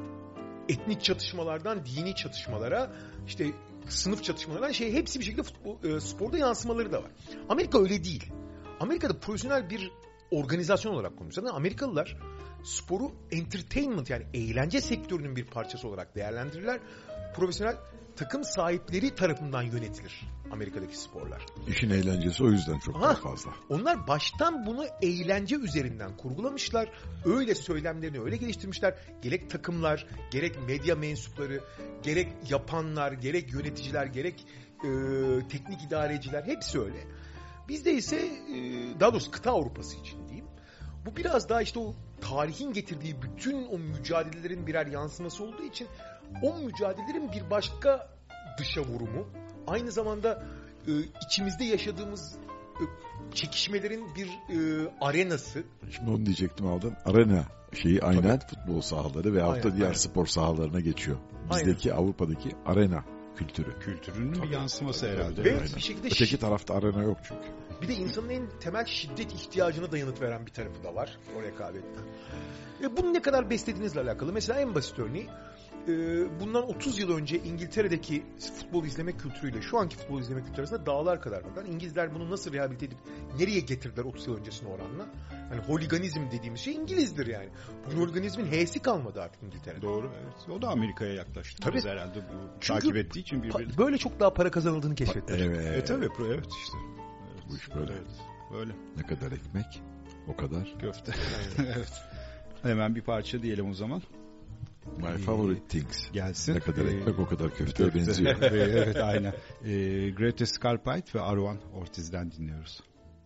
etnik çatışmalardan dini çatışmalara, işte sınıf çatışmalardan şey, hepsi bir şekilde futbol, e, sporda yansımaları da var. Amerika öyle değil. Amerika'da profesyonel bir organizasyon olarak konuşuyorlar. Amerikalılar sporu entertainment, yani eğlence sektörünün bir parçası olarak değerlendirirler. Profesyonel takım sahipleri tarafından yönetilir Amerika'daki sporlar. İşin eğlencesi o yüzden çok daha fazla. Onlar baştan bunu eğlence üzerinden kurgulamışlar. Öyle söylemlerini öyle geliştirmişler. Gerek takımlar, gerek medya mensupları, gerek yapanlar, gerek yöneticiler, gerek e, teknik idareciler, hepsi öyle. Bizde ise e, daha doğrusu kıta Avrupa'sı için diyeyim, bu biraz daha işte o tarihin getirdiği bütün o mücadelelerin birer yansıması olduğu için o mücadelelerin bir başka dışa vurumu, aynı zamanda e, içimizde yaşadığımız e, çekişmelerin bir e, arenası. Şimdi onu diyecektim aldın. Arena şeyi aynen Tabii. futbol sahaları veyahut da diğer aynen. spor sahalarına geçiyor. Bizdeki aynen. Avrupa'daki arena kültürü. Kültürünün Tabii. bir yansıması Tabii. herhalde. Ve bir şekilde öteki şi- tarafta arena yok çünkü. Bir de insanın en temel şiddet ihtiyacına da yanıt veren bir tarafı da var o rekabetten. E, bunu ne kadar beslediğinizle alakalı. Mesela en basit örneği, bundan otuz yıl önce İngiltere'deki futbol izleme kültürüyle şu anki futbol izleme kültürü arasında dağlar kadar var. Yani İngilizler bunu nasıl rehabilite edip nereye getirdiler otuz yıl öncesine oranla? Yani holiganizm dediğimiz şey İngilizdir yani. Bugün holiganizmin H'si kalmadı artık İngiltere'de. Doğru, evet. O da Amerika'ya yaklaştı. Tabii. Biz herhalde bu Çünkü takip ettiği için birbirine. Böyle çok daha para kazanıldığını keşfettiler. Evet. E, tabii, evet işte. Evet. Bu iş böyle. Evet. Böyle. Ne kadar ekmek, o kadar köfte. Evet. Hemen bir parça diyelim o zaman. My favorite things. Gelsin. Ne kadar ekmek, ee, o kadar köfteye köfte. benziyor. Evet, aynen. Ee, Greta Scarpite ve Arwan Ortiz'den dinliyoruz.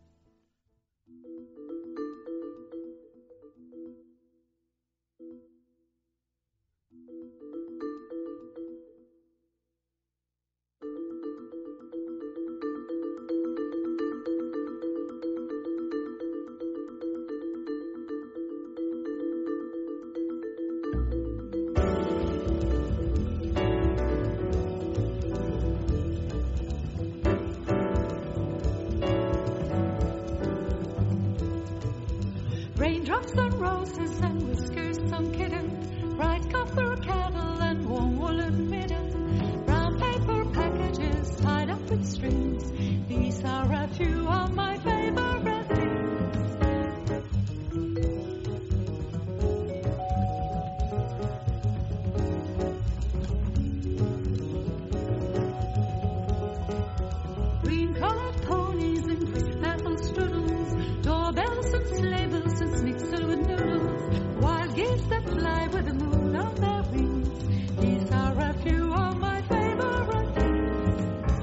Raindrops on roses and whiskers on kittens, bright copper kettle and warm woolen mittens, brown paper packages tied up with strings. These are a few of my favorite things. Green-colored ponies and crisp apple strudels, doorbells and sleigh bells and schnitzel with noodles, wild geese that fly with the moon on their wings. These are a few of my favorite things.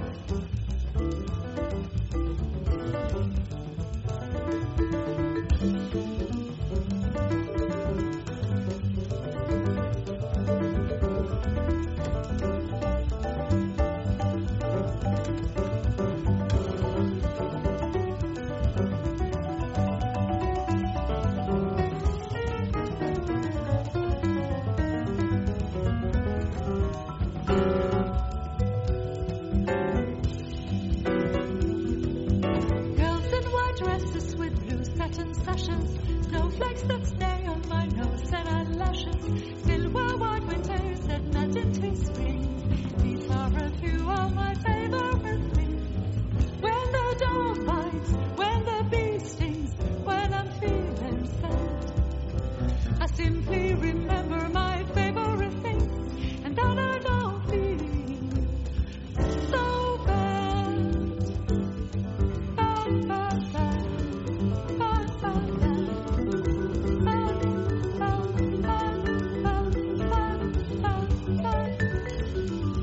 Girls in white dresses with blue satin sashes, snowflakes that stay on my nose and eyelashes, silver white winters that melt into spring. These are a few of my favorite things. When the dog bites, when the bee stings, when I'm feeling sad, I simply remember my favorite things, and then I don't feel so bad. Ba, ba, ba. Ba, ba, ba. Ba, ba, ba, ba, ba, ba, ba.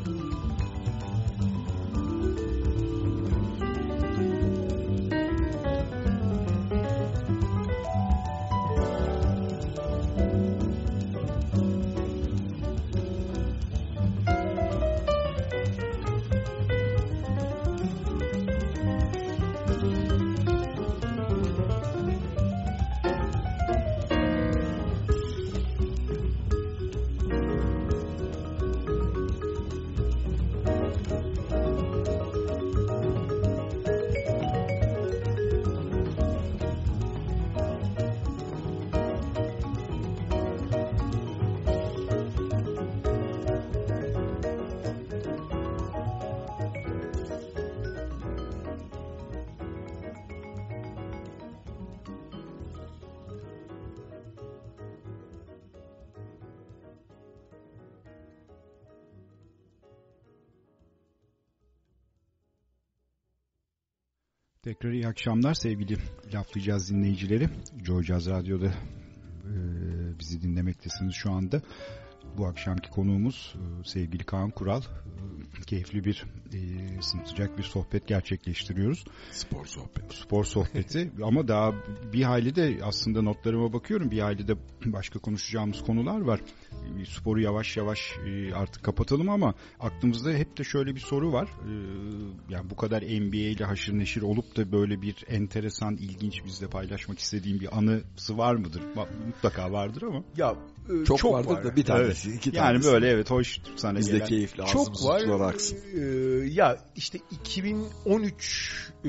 Tekrar iyi akşamlar sevgili Laflayacağız dinleyicileri. Joy Jazz Radyo'da e, bizi dinlemektesiniz şu anda. Bu akşamki konuğumuz e, sevgili Kaan Kural. E, keyifli bir, e, sıcak bir sohbet gerçekleştiriyoruz. Spor sohbeti. Spor sohbeti ama daha bir hayli de aslında notlarıma bakıyorum. Bir hayli de başka konuşacağımız konular var. Sporu yavaş yavaş artık kapatalım ama aklımızda hep de şöyle bir soru var. Yani bu kadar N B A ile haşır neşir olup da böyle bir enteresan, ilginç bizle paylaşmak istediğim bir anısı var mıdır? Mutlaka vardır ama. Ya e, çok, çok vardır var. da bir tanesi, evet. iki yani tanesi. Yani böyle evet hoş sana biz gelen. de keyifli Çok ağzımızın var. suları aksın. E, ya işte iki bin on üç e,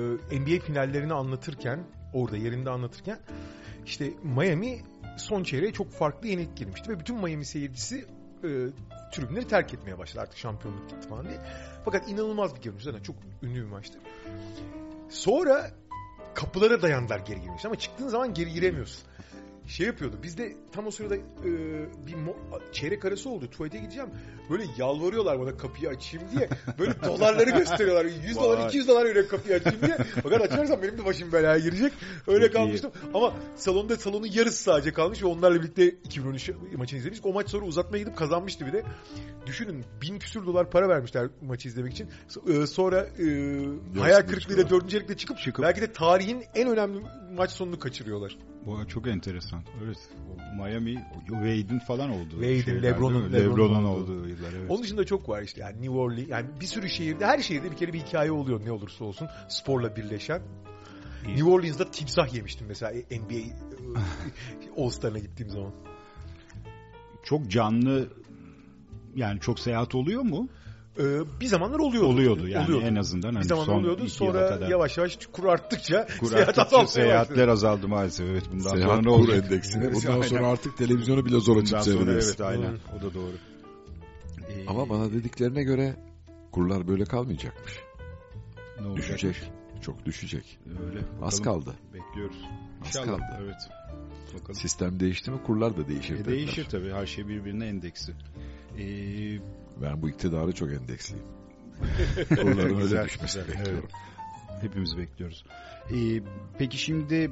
N B A finallerini anlatırken, orada yerinde anlatırken işte Miami son çeyreğe çok farklı yenik girmişti ve bütün Miami seyircisi e, tribünleri terk etmeye başladı, artık şampiyonluk gitti falan diye. Fakat inanılmaz bir görüntü, zaten çok ünlü bir maçtı. Sonra kapılara dayandılar geri girmiş ama çıktığın zaman geri giremiyorsun. şey yapıyordu. Biz de tam o sırada e, bir mo- çeyrek arası oldu. Tuvalete gideceğim. Böyle yalvarıyorlar bana kapıyı açayım diye. Böyle dolarları gösteriyorlar. yüz dolar, iki yüz dolar veriyor kapıyı açayım diye. Fakat açarsam benim de başım belaya girecek. Öyle Çok kalmıştım. İyi. Ama salonda salonun yarısı sadece kalmış ve onlarla birlikte iki bin on üç maçını izlemiştik. O maç sonra uzatmaya gidip kazanmıştı bir de. Düşünün bin küsür dolar para vermişler maçı izlemek için. Sonra e, hayal kırıklığıyla dördüncü çeyrekte çıkıp, çıkıp belki de tarihin en önemli maç sonunu kaçırıyorlar. Bu çok enteresan. Evet. Miami, Wade'in falan olduğu. Wade'in, LeBron'un, LeBron'un olduğu yıllar. Evet. Onun dışında çok var işte. Yani New Orleans, yani bir sürü şehirde, her şehirde bir kere bir hikaye oluyor ne olursa olsun. Sporla birleşen. İyi. New Orleans'da timsah yemiştim mesela N B A All-Star'ına gittiğim zaman. Çok canlı, yani çok seyahat oluyor mu? Ee, bir zamanlar oluyordu. Oluyordu yani oluyordu. En azından. Hani bir zaman oluyordu. Sonra yavaş yavaş kur arttıkça, kur arttıkça seyahatler azaldı maalesef. Evet, bundan seyahat sonra ne olacak? Endeksine. Bundan sonra artık televizyonu bile zor açıp seyrediyoruz. Evet, aynen. O da doğru. Ee, Ama bana dediklerine göre kurlar böyle kalmayacakmış. Ne olacak? Düşecek. Çok düşecek. Öyle. Az kaldı. Bekliyoruz. Az İnşallah. kaldı. Evet. Bakalım. Sistem değişti mi kurlar da değişir. E, değişir tabii. Her şey birbirine endeksi. Ee, ben bu iktidarı çok endeksliyim. Kurların öyle düşmesini bekliyorum. Evet. Hepimiz bekliyoruz. Ee, peki şimdi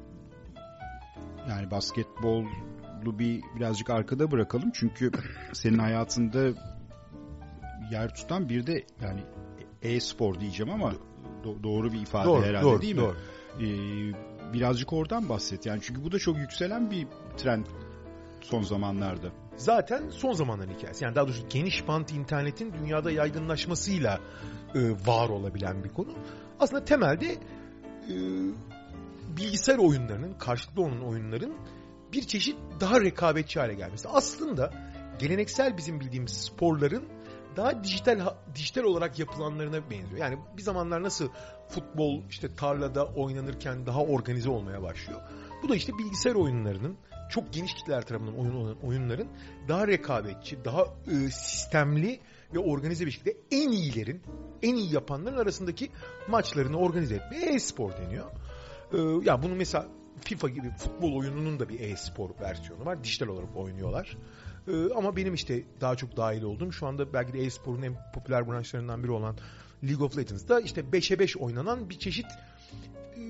yani basketbolu bir birazcık arkada bırakalım. Çünkü senin hayatında yer tutan bir de yani e-spor diyeceğim ama do- doğru bir ifade doğru, herhalde doğru, değil doğru. mi? Ee, birazcık oradan bahset. Yani çünkü bu da çok yükselen bir trend son zamanlarda. Zaten son zamanların hikayesi. Yani daha doğrusu geniş bant internetin dünyada yaygınlaşmasıyla e, var olabilen bir konu. Aslında temelde e, bilgisayar oyunlarının, karşılıklı olan oyunların bir çeşit daha rekabetçi hale gelmesi. Aslında geleneksel bizim bildiğimiz sporların daha dijital dijital olarak yapılanlarına benziyor. Yani bir zamanlar nasıl futbol işte tarlada oynanırken daha organize olmaya başlıyor. Bu da işte bilgisayar oyunlarının çok geniş kitleler tarafından oyun olan oyunların daha rekabetçi, daha e, sistemli ve organize bir şekilde en iyilerin, en iyi yapanların arasındaki maçlarını organize etmeye e-spor deniyor. E, ya yani bunu mesela FIFA gibi futbol oyununun da bir e-spor versiyonu var. Dijital olarak oynuyorlar. E, ama benim işte daha çok dahil olduğum şu anda belki de e-sporun en popüler branşlarından biri olan League of Legends'da işte beşe beş oynanan bir çeşit e,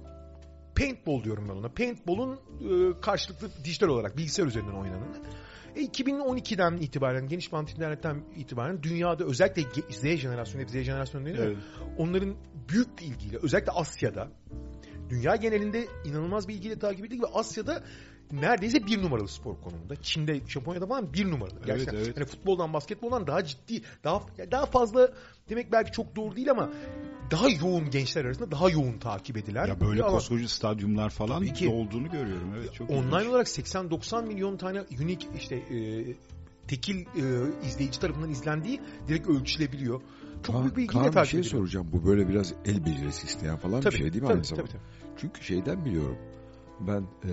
paintball diyorum ben ona. Paintball'un e, karşılıklı dijital olarak bilgisayar üzerinden oynananı. E, iki bin on ikiden itibaren, geniş bant internetten itibaren dünyada özellikle Z jenerasyonu, hep Z jenerasyonu deniyor. Evet. Onların büyük bir ilgiyle, özellikle Asya'da, dünya genelinde inanılmaz bir ilgiyle takip edildi ve Asya'da neredeyse bir numaralı spor konumunda. Çin'de, Japonya'da falan bir numaralı. Gerçekten. Evet, evet. Yani futboldan, basketboldan daha ciddi, daha daha fazla demek belki çok doğru değil ama daha yoğun, gençler arasında daha yoğun takip edilen. Ya böyle koskoca stadyumlar falan olduğunu görüyorum. Evet, çok online ilginç. Olarak seksen doksan milyon tane unique işte e, tekil e, izleyici tarafından izlendiği direkt ölçülebiliyor. Çok Kaan, büyük bir ilgiyle Kaan, takip bir şey ediliyor. soracağım. Bu böyle biraz el becerisi isteyen falan tabii, bir şey değil mi? Tabii, aynı tabii, zamanda? tabii. Çünkü şeyden biliyorum. Ben e,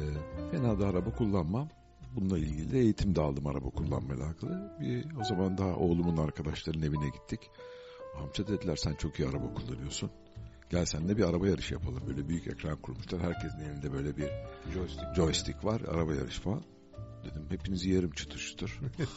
fena da araba kullanmam. Bununla ilgili de eğitim de aldım araba kullanmayla alakalı. Bir, o zaman daha oğlumun arkadaşlarının evine gittik. Amca dediler sen çok iyi araba kullanıyorsun. Gel seninle bir araba yarışı yapalım. Böyle büyük ekran kurmuşlar. Herkesin elinde böyle bir joystick, joystick var. Araba yarışı falan. Dedim hepinizi yerim çıtır çıtır.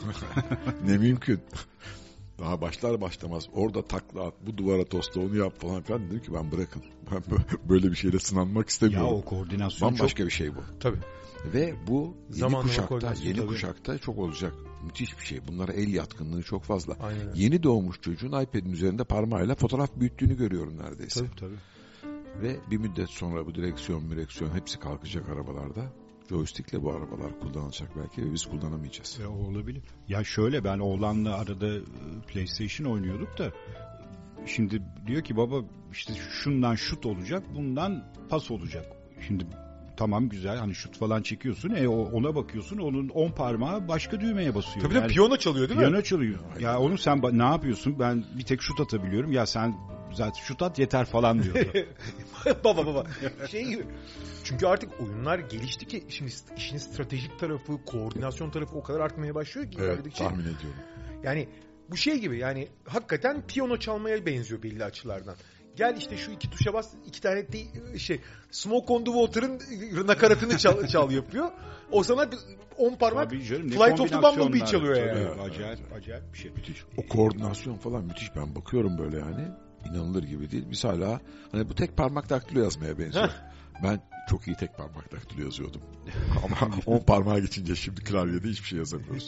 Ne mümkün. Daha başlar başlamaz orada takla at, bu duvara tosla onu yap falan filan. Dedim ki ben bırakın. Ben böyle bir şeyle sınanmak istemiyorum. Ya o koordinasyon bambaşka çok... bir şey bu. Tabii. Ve bu yeni Zamanlama kuşakta, yeni tabii. kuşakta çok olacak. Müthiş bir şey. Bunlara el yatkınlığı çok fazla. Aynen. Yeni doğmuş çocuğun iPad'in üzerinde parmağıyla fotoğraf büyüttüğünü görüyorum neredeyse. Tabii tabii. Ve bir müddet sonra bu direksiyon, direksiyon hepsi kalkacak arabalarda. Joystick'le bu arabalar kullanılacak belki ve biz kullanamayacağız. Ya, olabilir. Ya şöyle ben oğlanla arada PlayStation oynuyorduk da şimdi diyor ki baba işte şundan şut olacak, bundan pas olacak. Şimdi tamam güzel hani şut falan çekiyorsun e ona bakıyorsun onun on parmağı başka düğmeye basıyor. Tabii yani, de piyano çalıyor değil mi? Piyano çalıyor. Aynen. Ya onu sen ne yapıyorsun? Ben bir tek şut atabiliyorum. Ya sen zaten şut at yeter falan diyor. baba baba. Şey gibi. Çünkü artık oyunlar gelişti ki şimdi işin stratejik tarafı, koordinasyon tarafı o kadar artmaya başlıyor ki. Evet, tahmin ediyorum. Yani bu şey gibi yani hakikaten piyano çalmaya benziyor belli açılardan. Gel işte şu iki tuşa bas, iki tane de, şey Smoke on the Water'ın nakaratını çal, çal yapıyor. O sana on parmak canım, Flight of the Bumblebee çalıyor yani. yani. Acayip, acayip bir şey. Müthiş. O koordinasyon falan müthiş. Ben bakıyorum böyle yani. İnanılır gibi değil. Biz hala hani bu tek parmak daktilo yazmaya benziyor. Ben çok iyi tek parmak daktilo yazıyordum. Ama on parmağa geçince şimdi klavyede hiçbir şey yazamıyoruz.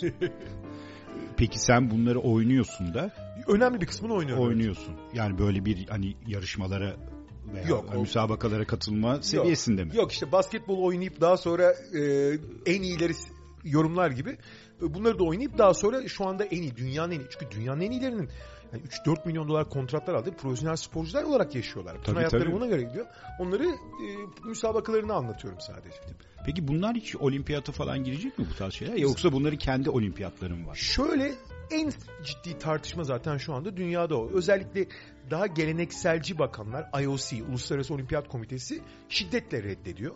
Peki sen bunları oynuyorsun da. Önemli bir kısmını oynuyorum. Oynuyorsun. Yani böyle bir hani yarışmalara veya Yok, o... müsabakalara katılma seviyesinde Yok. mi? Yok işte basketbol oynayıp daha sonra e, en iyileri yorumlar gibi. Bunları da oynayıp daha sonra şu anda en iyi, dünyanın en iyi. Çünkü dünyanın en iyilerinin yani üç dört milyon dolar kontratlar aldı. Profesyonel sporcular olarak yaşıyorlar. Bütün tabii, hayatları tabii. buna göre gidiyor. Onları e, müsabakalarını anlatıyorum sadece. Peki bunlar hiç olimpiyata falan girecek mi bu tarz şeyler? Yoksa bunların kendi olimpiyatları mı var? Şöyle en ciddi tartışma zaten şu anda dünyada o. Özellikle daha gelenekselci bakanlar I O C, Uluslararası Olimpiyat Komitesi şiddetle reddediyor.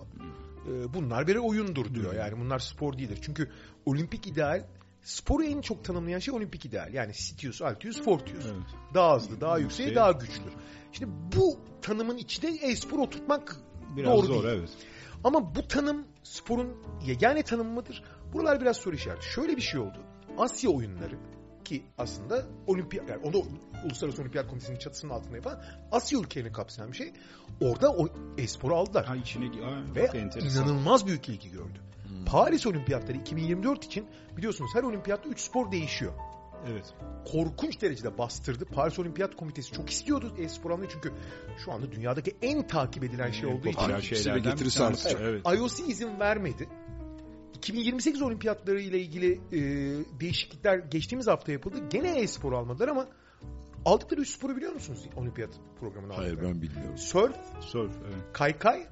Bunlar bir oyundur diyor. Yani bunlar spor değildir. Çünkü olimpik ideal, sporu en çok tanımlayan şey olimpik ideal. Yani Sitius, Altius, Fortius. Evet. Daha hızlı, daha yüksek, şey... daha güçlü. Şimdi bu tanımın içine e-spor oturtmak biraz doğru zor, değil. Evet. Ama bu tanım sporun yegane tanımı mıdır? Buralar biraz soru işareti. Şöyle bir şey oldu. Asya oyunları ki aslında olimpiyat, yani onu Uluslararası Olimpiyat Komitesi'nin çatısının altında yapan Asya ülkelerini kapsayan bir şey. Orada o e-sporu aldılar. Ha, içine, aa, ve inanılmaz büyük ilgi gördü. Hmm. Paris Olimpiyatları iki bin yirmi dört için biliyorsunuz her olimpiyatta üç spor değişiyor. Evet. Korkunç derecede bastırdı. Paris Olimpiyat Komitesi çok istiyordu e-spor almayı çünkü şu anda dünyadaki en takip edilen şey olduğu için. Şeylerden getirisi artık. Evet. I O C izin vermedi. iki bin yirmi sekiz olimpiyatları ile ilgili e, değişiklikler geçtiğimiz hafta yapıldı. Gene e-spor almadılar ama aldıkları üç sporu biliyor musunuz olimpiyat programına? Hayır aldıkları? Ben bilmiyorum. Surf, Surf evet. kaykay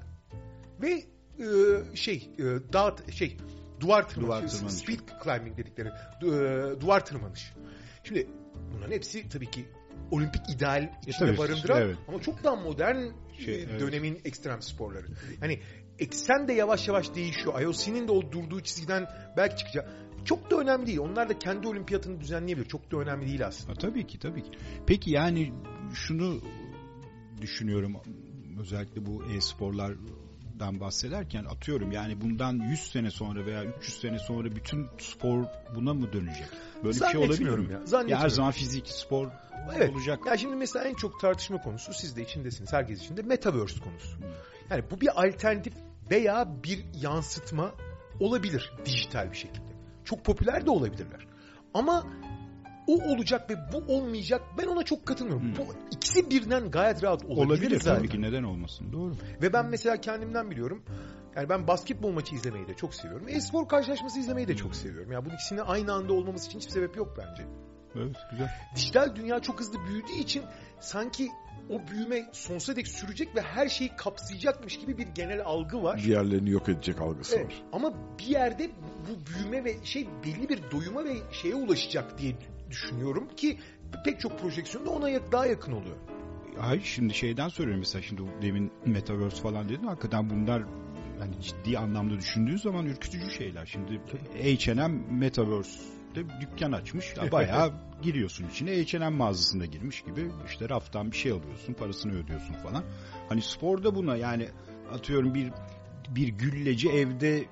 ve e, şey e, dağ şey duvar tırmanışı, speed climbing dedikleri e, duvar tırmanışı. Şimdi bunların hepsi tabii ki olimpik ideal içinde e, barındıran evet. Ama çok daha modern şey, e, dönemin evet. ekstrem sporları. Yani eksen de yavaş yavaş değişiyor. I O C'nin de o durduğu çizgiden belki çıkacak. Çok da önemli değil. Onlar da kendi olimpiyatını düzenleyebilir. Çok da önemli değil aslında. Ha, tabii ki tabii ki. Peki yani şunu düşünüyorum özellikle bu e-sporlardan bahsederken atıyorum yani bundan yüz sene sonra veya üç yüz sene sonra bütün spor buna mı dönecek? Böyle bir şey olabilir mi? Ya. ya her zaman fiziki spor evet. olacak. Ya şimdi mesela en çok tartışma konusu siz de içindesiniz. Herkes içinde Metaverse konusu. Hmm. Yani bu bir alternatif veya bir yansıtma olabilir dijital bir şekilde. Çok popüler de olabilirler. Ama o olacak ve bu olmayacak ben ona çok katılmıyorum. Hmm. Bu ikisi birden gayet rahat olabilir, olabilir zaten. Tabii ki neden olmasın doğru. Ve ben mesela kendimden biliyorum. Yani ben basketbol maçı izlemeyi de çok seviyorum. E-spor karşılaşması izlemeyi de çok seviyorum. Yani bu ikisinin aynı anda olmaması için hiçbir sebep yok bence. Evet güzel. Dijital dünya çok hızlı büyüdüğü için sanki o büyüme sonsuza dek sürecek ve her şeyi kapsayacakmış gibi bir genel algı var. Diğerlerini yok edecek algısı evet. var. Ama bir yerde bu büyüme ve şey belli bir doyuma ve şeye ulaşacak diye düşünüyorum ki pek çok projeksiyonda ona daha yakın oluyor. Hayır şimdi şeyden soruyorum mesela şimdi demin Metaverse falan dedin hakikaten bunlar hani ciddi anlamda düşündüğü zaman ürkütücü şeyler. Şimdi H and M Metaverse'de dükkan açmış. Ya bayağı giriyorsun içine H and M mağazasında girmiş gibi işte raftan bir şey alıyorsun, parasını ödüyorsun falan. Hani sporda buna yani atıyorum bir bir gülleci evde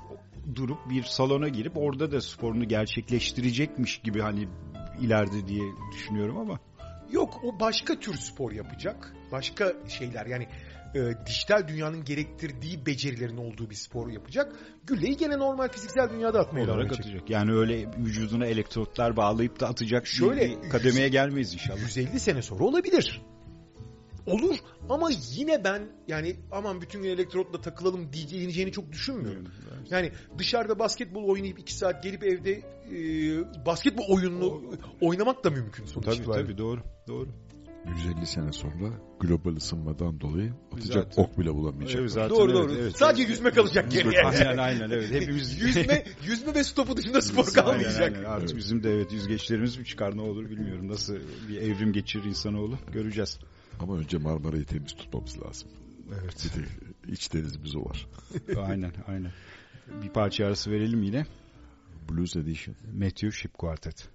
durup bir salona girip orada da sporunu gerçekleştirecekmiş gibi hani ileride diye düşünüyorum ama. Yok o başka tür spor yapacak. Başka şeyler yani e, dijital dünyanın gerektirdiği becerilerin olduğu bir spor yapacak. Gülleyi gene normal fiziksel dünyada atmaya devam edecek. Atacak. Yani öyle vücuduna elektrotlar bağlayıp da atacak şöyle bir kademeye yüz, gelmeyiz inşallah. yüz elli sene sonra olabilir. Olur ama yine ben yani aman bütün gün elektrotla takılalım diyeceğini çok düşünmüyorum. Yani dışarıda basketbol oynayıp iki saat gelip evde e, basketbol oyununu oynamak da mümkün sonuçta. Tabii tabii doğru doğru. yüz elli sene sonra global ısınmadan dolayı atacak zaten ok bile bulamayacak. Evet, zaten, doğru evet, doğru. Evet, Sadece evet. yüzme kalacak geriye. Aynen aynen evet. Hepimiz yüzme yüzme ve stopu dışında spor kalmayacak. Aynen, aynen. Artık evet. Bizim de evet yüzgeçlerimiz mi çıkar ne olur bilmiyorum. Nasıl bir evrim geçirir insanoğlu göreceğiz. Ama önce Marmara'yı temiz tutmamız lazım. Evet. Bir de iç denizimiz o var. Aynen aynen. Bir parça arası verelim yine. Blues Edition. Matthew Ship Quartet.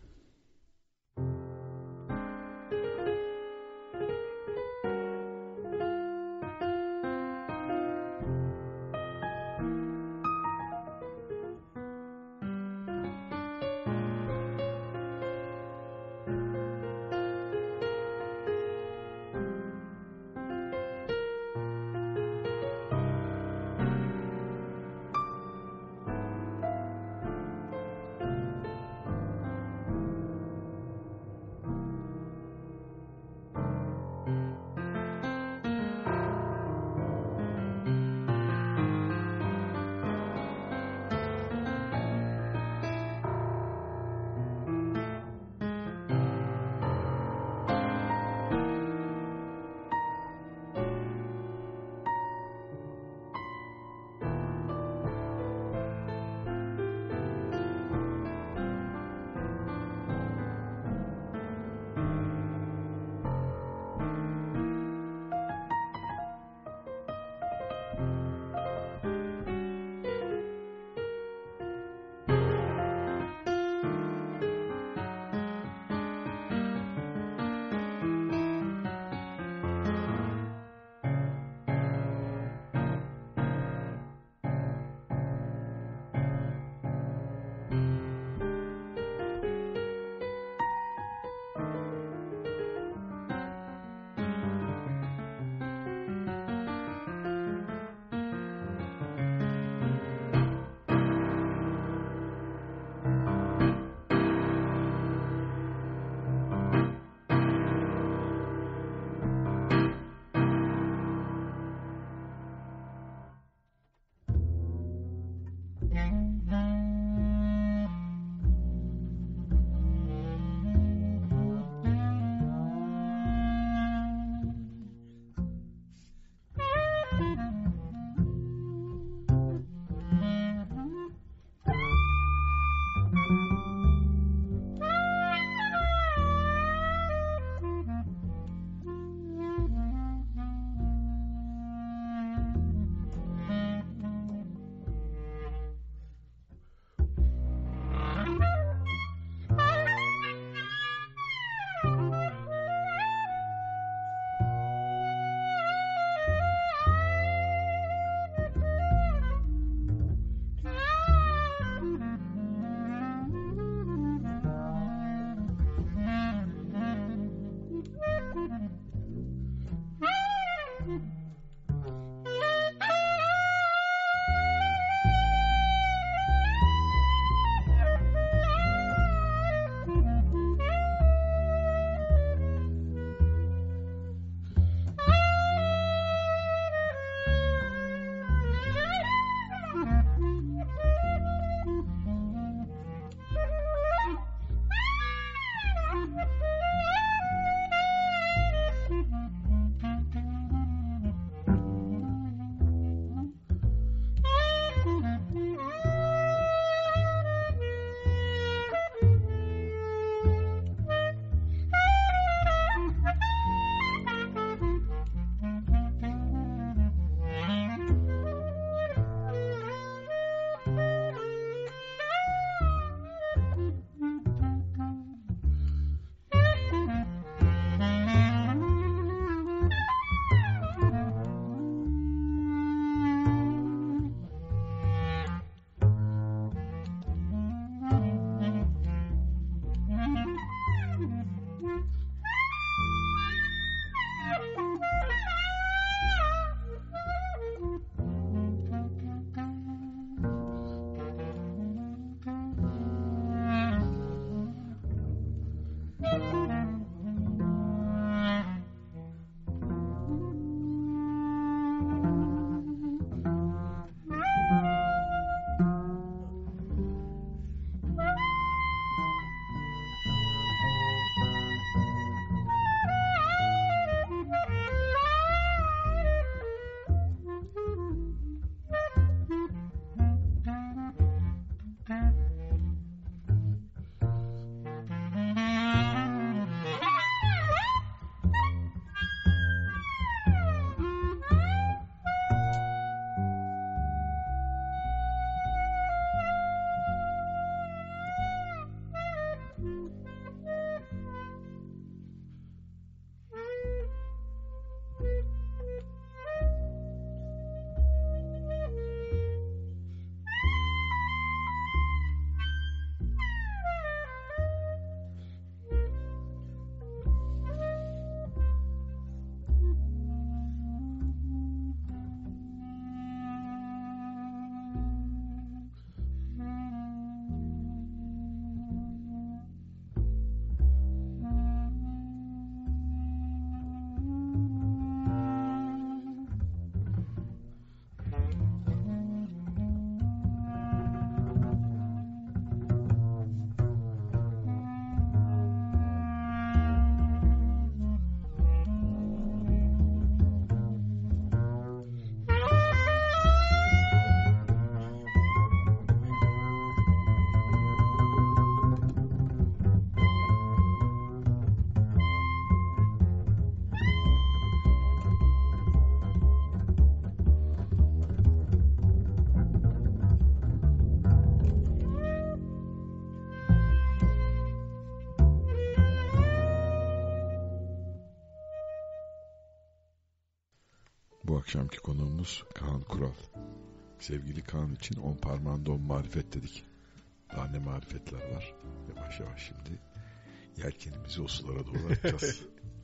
Bu akşamki konuğumuz Kaan Kural. Sevgili Kaan için on parmağında on marifet dedik. Daha ne marifetler var. Yavaş yavaş şimdi yelkenimizi o sulara doğru atacağız.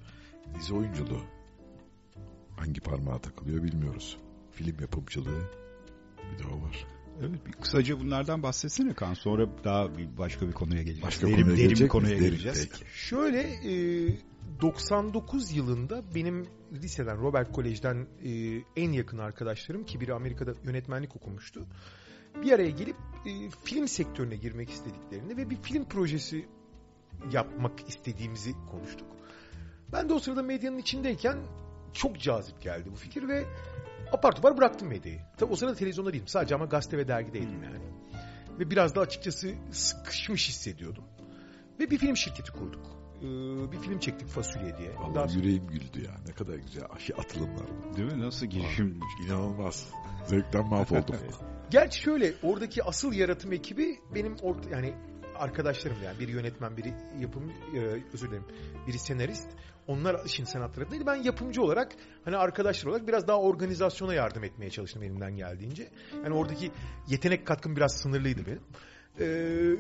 Dizi oyunculuğu. Hangi parmağa takılıyor bilmiyoruz. Film yapımcılığı bir de o var. Evet, bir kısaca bunlardan bahsetsene Kaan. Sonra daha bir başka bir konuya geleceğiz. Başka derin, konuya derin bir gelecek konuya mi? geleceğiz. Peki. Şöyle e, doksan dokuz yılında benim liseden, Robert Kolej'den e, en yakın arkadaşlarım, ki biri Amerika'da yönetmenlik okumuştu, bir araya gelip e, film sektörüne girmek istediklerini ve bir film projesi yapmak istediğimizi konuştuk. Ben de o sırada medyanın içindeyken çok cazip geldi bu fikir ve apar topar bıraktım medyayı. Tabii o sırada televizyonda değilim, sadece ama gazete ve dergideydim yani. Ve biraz da açıkçası sıkışmış hissediyordum. Ve bir film şirketi kurduk. Ee, bir film çektik, Fasulye diye. Vallahi Daha yüreğim güldü ya. Ne kadar güzel aşı atılımlar. Değil mi? Nasıl girişim? İnanılmaz. Zevkten mahvoldum. Gerçi şöyle, oradaki asıl yaratım ekibi benim orta, yani arkadaşlarım, yani biri yönetmen, biri yapım, e, özür dilerim, biri senarist. Onlar işin sanat tarafındaydı. Ben yapımcı olarak, hani arkadaşlar olarak biraz daha organizasyona yardım etmeye çalıştım elimden geldiğince. Yani oradaki yetenek katkım biraz sınırlıydı benim. Ee,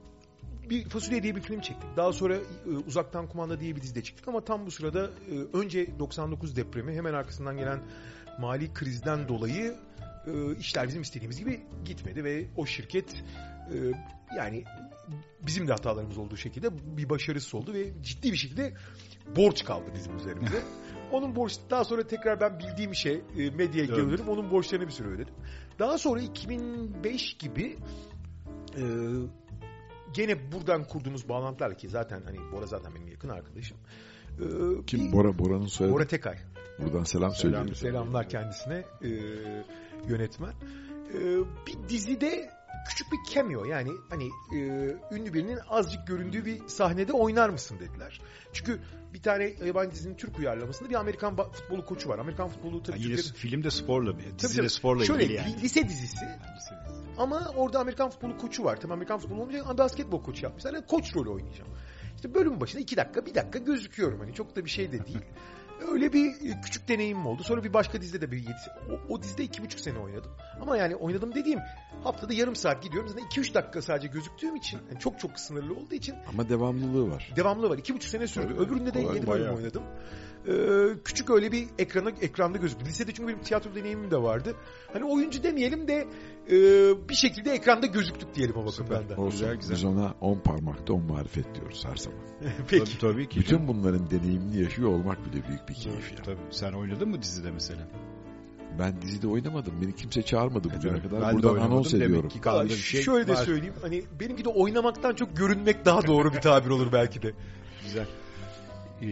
bir Fasulye diye bir film çektik. Daha sonra e, Uzaktan Kumanda diye bir dizide çıktık ama tam bu sırada e, önce doksan dokuz depremi, hemen arkasından gelen mali krizden dolayı e, işler bizim istediğimiz gibi gitmedi ve o şirket e, yani bizim de hatalarımız olduğu şekilde bir başarısız oldu ve ciddi bir şekilde borç kaldı bizim üzerimize. Onun borç, daha sonra tekrar ben bildiğim şey e, medyaya Evet. geliyorum. Onun borçlarını bir süre ödedim. Daha sonra iki bin beş gibi e, gene buradan kurduğumuz bağlantılarla ki zaten hani Bora zaten benim yakın arkadaşım. Ee, Kim? bir- Bora, Bora'nın soyadı. Bora Tekay. Buradan selam söylüyorum. Selamlar kendisine, e, yönetmen. E, bir dizide küçük bir cameo, yani hani e, ünlü birinin azıcık göründüğü bir sahnede oynar mısın dediler. Çünkü bir tane yabancı dizinin Türk uyarlamasında bir Amerikan ba- futbolu koçu var. Amerikan futbolu tabii Yani yine Türkiye'de- filmde sporla bir, Tabii dizide tabii. sporla Şöyle, ilgili yani. li- lise dizisi ama orada Amerikan futbolu koçu var. Tabii Amerikan futbolu olmayacak ama basketbol koçu yapmışlar. Yani koç rolü oynayacağım. İşte bölüm başına iki dakika bir dakika gözüküyorum. Hani çok da bir şey de değil. Öyle bir küçük deneyimim oldu. Sonra bir başka dizide de bir yedi, o, o dizide iki buçuk sene oynadım. Ama yani oynadım dediğim haftada yarım saat gidiyorum. Zaten iki üç dakika sadece gözüktüğüm için, yani çok çok sınırlı olduğu için Ama devamlılığı var. devamlı var. iki buçuk sene sürdü. Tabii, Öbüründe de kolay, yedi bölüm bayağı. oynadım. Ee, küçük öyle bir ekrana ekranda gözüktü. Lisede çünkü benim tiyatro deneyimim de vardı. Hani oyuncu demeyelim de e, bir şekilde ekranda gözüktük diyelim o bakımdan da. Olsun. Güzel, güzel. Biz ona on parmakta on marifet diyoruz her zaman. Peki. Tabii, tabii ki. Bütün bunların deneyimini yaşıyor olmak bile büyük bir keyif ya. Tabii. Sen oynadın mı dizide mesela? Ben dizide oynamadım. Beni kimse çağırmadı bugüne kadar. Ben de Buradan oynamadım. anons Demek ediyorum. ki Kaan'da bir Aa, şey şöyle de var. söyleyeyim. Hani benimki de oynamaktan çok görünmek daha doğru bir tabir olur belki de. Güzel. Ee,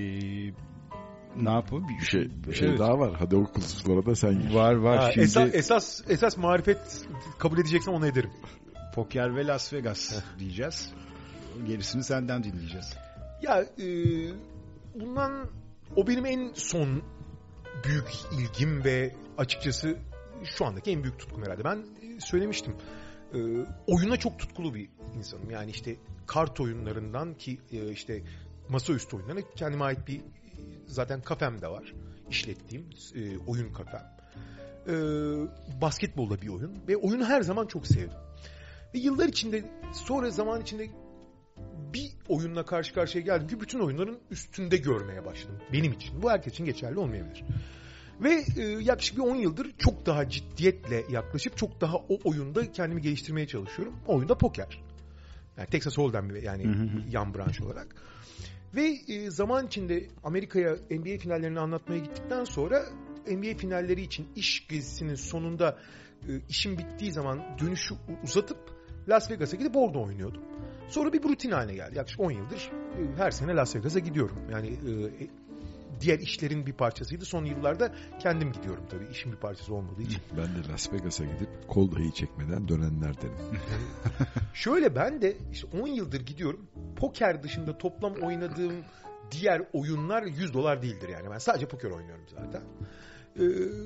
ne yapalım? Bir şey, bir şey Evet. daha var. Hadi o kılıçlara da sen gir. Var var. Ha, Şimdi esas, esas esas marifet kabul edeceksem onu ederim. poker ve Las Vegas diyeceğiz. Gerisini senden dinleyeceğiz. Ya e, bundan o benim en son büyük ilgim ve açıkçası şu andaki en büyük tutkum herhalde. Ben e, söylemiştim. E, oyuna çok tutkulu bir insanım. Yani işte kart oyunlarından ki e, işte masaüstü oyunlarına kendime ait bir e, zaten kafem de var. İşlettiğim e, oyun kafem. E, basketbolda bir oyun ve oyunu her zaman çok sevdim. Ve yıllar içinde sonra zaman içinde bir oyunla karşı karşıya geldim ki bütün oyunların üstünde görmeye başladım. Benim için. Bu herkes için geçerli olmayabilir. Ve e, yaklaşık bir on yıldır çok daha ciddiyetle yaklaşıp çok daha o oyunda kendimi geliştirmeye çalışıyorum. O oyunda poker. Yani Texas Hold'em yani Hı hı hı. yan branş olarak. Ve e, zaman içinde Amerika'ya N B A finallerini anlatmaya gittikten sonra N B A finalleri için iş gezisinin sonunda e, işim bittiği zaman dönüşü uzatıp Las Vegas'a gidip orada oynuyordum. Sonra bir rutin haline geldi. Yaklaşık on yıldır e, her sene Las Vegas'a gidiyorum. Yani e, diğer işlerin bir parçasıydı. Son yıllarda kendim gidiyorum tabii. İşin bir parçası olmadığı için. Ben de Las Vegas'a gidip kol dahi çekmeden dönenlerdenim. Şöyle ben de işte on yıldır gidiyorum. Poker dışında toplam oynadığım diğer oyunlar yüz dolar değildir yani. Ben sadece poker oynuyorum zaten. Ee,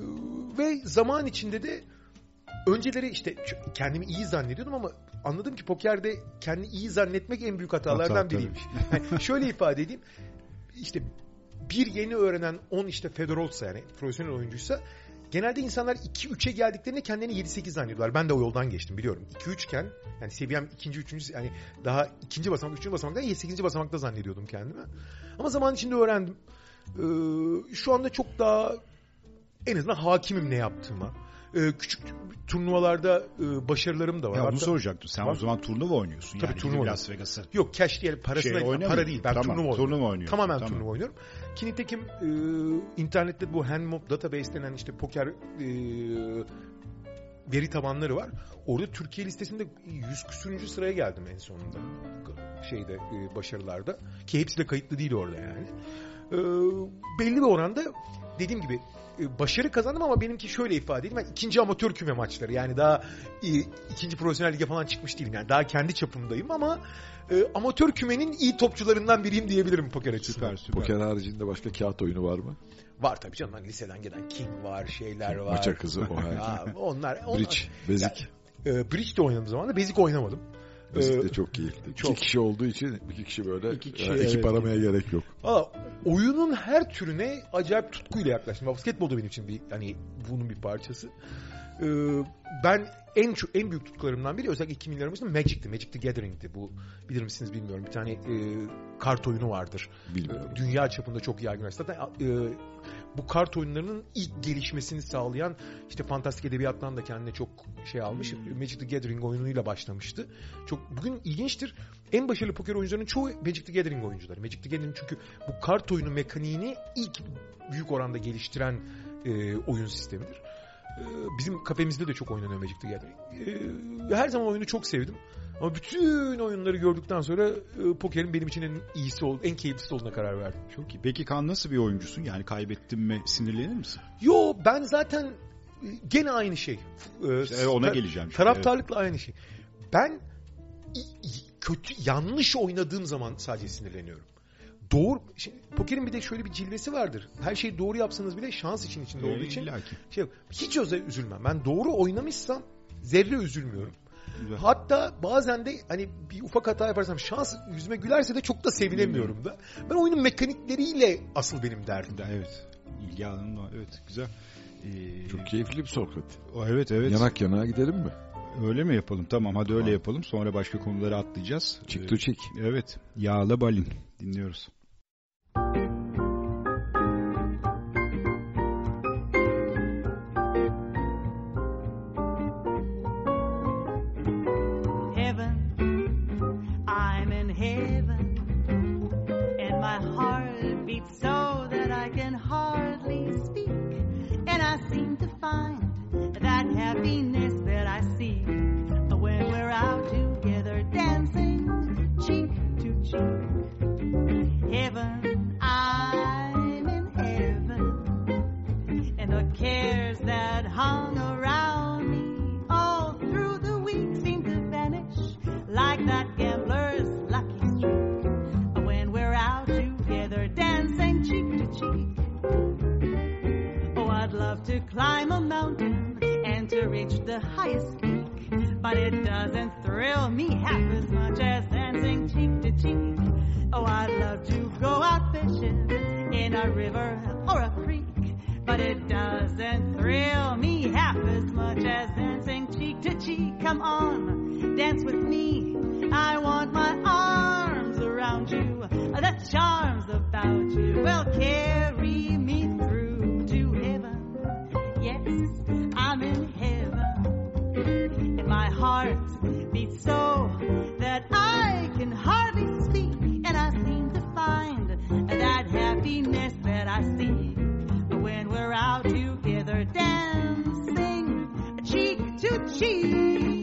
ve zaman içinde de önceleri işte kendimi iyi zannediyordum ama anladım ki pokerde kendini iyi zannetmek en büyük hatalardan Hata, biriymiş. Yani şöyle ifade edeyim. İşte bir yeni öğrenen on işte Fedorolsa yani profesyonel oyuncuysa genelde insanlar iki üçe geldiklerinde kendilerini yedi sekiz zannediyorlar. Ben de o yoldan geçtim biliyorum. iki üç iken yani seviyem ikinci üçüncü yani daha ikinci basamak üçüncü basamaktan yedi sekizinci basamakta zannediyordum kendimi. Ama zaman içinde öğrendim. Ee, şu anda çok daha en azından hakimim ne yaptığıma. Ee, küçük turnuvalarda e, başarılarım da var. Ya Hatta, onu soracaktım. Sen Var. o zaman turnuva oynuyorsun. Tabii yani turnuva. Las Vegas'a. Yok cash değil parasına Şey, oynamıyor para musun? değil ben Tamam, turnuva oynuyorum. turnuva oynuyorsun. Tamamen Tamam. turnuva oynuyorum. Ki nitekim e, internette bu Handmob database denen işte poker e, veri tabanları var. Orada Türkiye listesinde yüz küsürüncü sıraya geldim en sonunda. Şeyde e, başarılarda. Ki hepsi de kayıtlı değil orada yani. E, belli bir oranda dediğim gibi e, başarı kazandım ama benimki şöyle ifade edeyim. Ben ikinci amatör küme maçları yani daha e, ikinci profesyonel lige falan çıkmış değilim. Yani daha kendi çapımdayım ama e, amatör kümenin iyi topçularından biriyim diyebilirim poker açısından. Süper süper. Poker haricinde başka kağıt oyunu var mı? Var tabii canım. Hani liseden gelen King var, şeyler var. Maça kızı o her. Ha, onlar, onlar. Bridge, bezik. Ya, e, Bridge de oynadığım zaman da Bezik oynamadım. Bezik Ee, de çok keyifli. çok. İki kişi olduğu için iki kişi böyle İki kişi, e, ekip evet. aramaya gerek yok. Aa, oyunun her türüne acayip tutkuyla yaklaştım. Basketbol da benim için bir hani bunun bir parçası. Ee, ben en çok en büyük tutkularımdan biri özellikle iki bin yılların başında Magic'ti. Magic the Gathering'ti. Bu bilir misiniz bilmiyorum. Bir tane e, kart oyunu vardır. Bilmiyorum. Dünya çapında çok yaygın. Zaten e, bu kart oyunlarının ilk gelişmesini sağlayan işte fantastik edebiyattan da kendine çok şey almış. Magic the Gathering oyunuyla başlamıştı. Çok bugün ilginçtir. En başarılı poker oyuncularının çoğu Magic the Gathering oyuncuları. Magic the Gathering çünkü bu kart oyunu mekaniğini ilk büyük oranda geliştiren e, oyun sistemidir. E, bizim kafemizde de çok oynanıyor Magic the Gathering. E, her zaman oyunu çok sevdim. Ama bütün oyunları gördükten sonra e, pokerin benim için en iyisi, ol, en keyiflisi olduğuna karar verdim. Çok iyi. Peki Kaan nasıl bir oyuncusun? Yani kaybettin mi sinirlenir misin? Yo, ben zaten e, gene aynı şey. E, İşte ona ta- geleceğim şimdi. Taraftarlıkla aynı şey. Ben i- i- kötü, yanlış oynadığım zaman sadece sinirleniyorum. Doğru, şimdi, pokerin bir de şöyle bir cilvesi vardır. Her şeyi doğru yapsanız bile şans için içinde Evet. olduğu için İlla ki. şey, hiç özel üzülmem. Ben doğru oynamışsam zerre üzülmüyorum. Güzel. Hatta bazen de hani bir ufak hata yaparsam şans yüzüme gülerse de çok da sevinemiyorum da. Ben oyunun mekanikleriyle asıl benim derdim. Evet. İlgi alanın var. Evet, güzel. Ee, Çok keyifli bir sohbet. Evet, evet. Yanak yanağa gidelim mi? Öyle mi yapalım? Tamam, hadi öyle Tamam. yapalım. Sonra başka konulara atlayacağız. Çık Ee, to çık. Evet. Yağla Balin. Dinliyoruz. Heaven, I'm in heaven, and my heart beats so that I can hardly speak, and I seem to find that happiness that I see when we're out together dancing cheek to cheek. Heaven, I'm in heaven, and the cares that hung around me all through the week seem to vanish like that gambler's lucky streak when we're out together dancing cheek to cheek. Oh, I'd love to climb a mountain and to reach the highest peak, but it doesn't thrill me half as much as dancing cheek to cheek. Oh, I'd love to go out fishing in a river or a creek, but it doesn't thrill me half as much as dancing cheek to cheek. Come on, dance with me. I want my arms around you. The charms about you will carry me through to heaven. Yes, I'm in heaven, and my heart beats so that I can hardly speak, and I seem to find that happiness that I see when we're out together dancing cheek to cheek.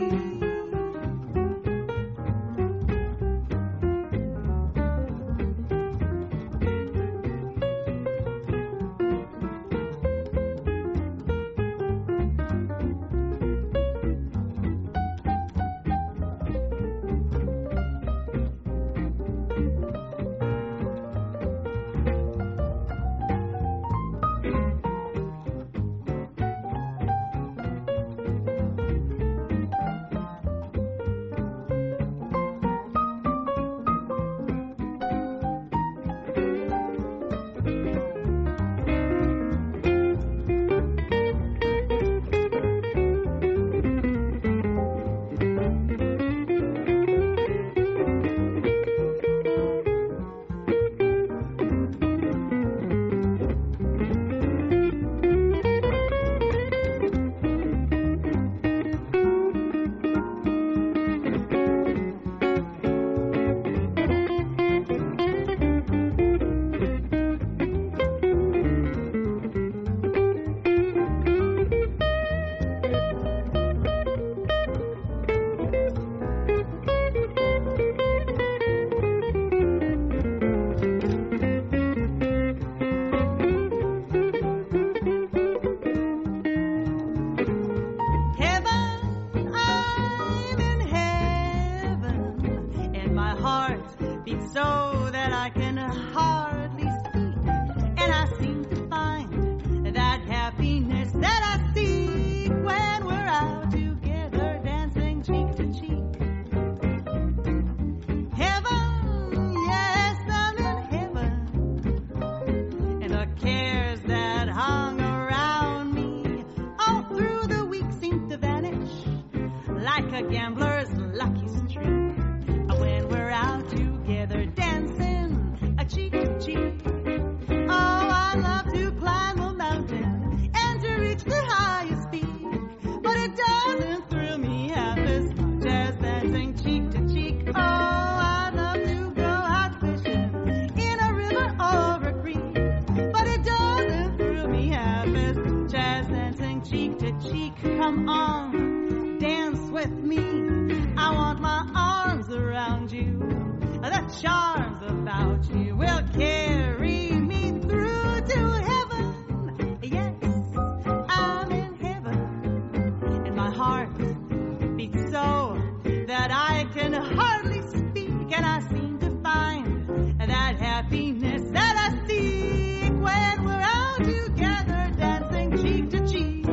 happiness that I seek when we're all together dancing cheek to cheek.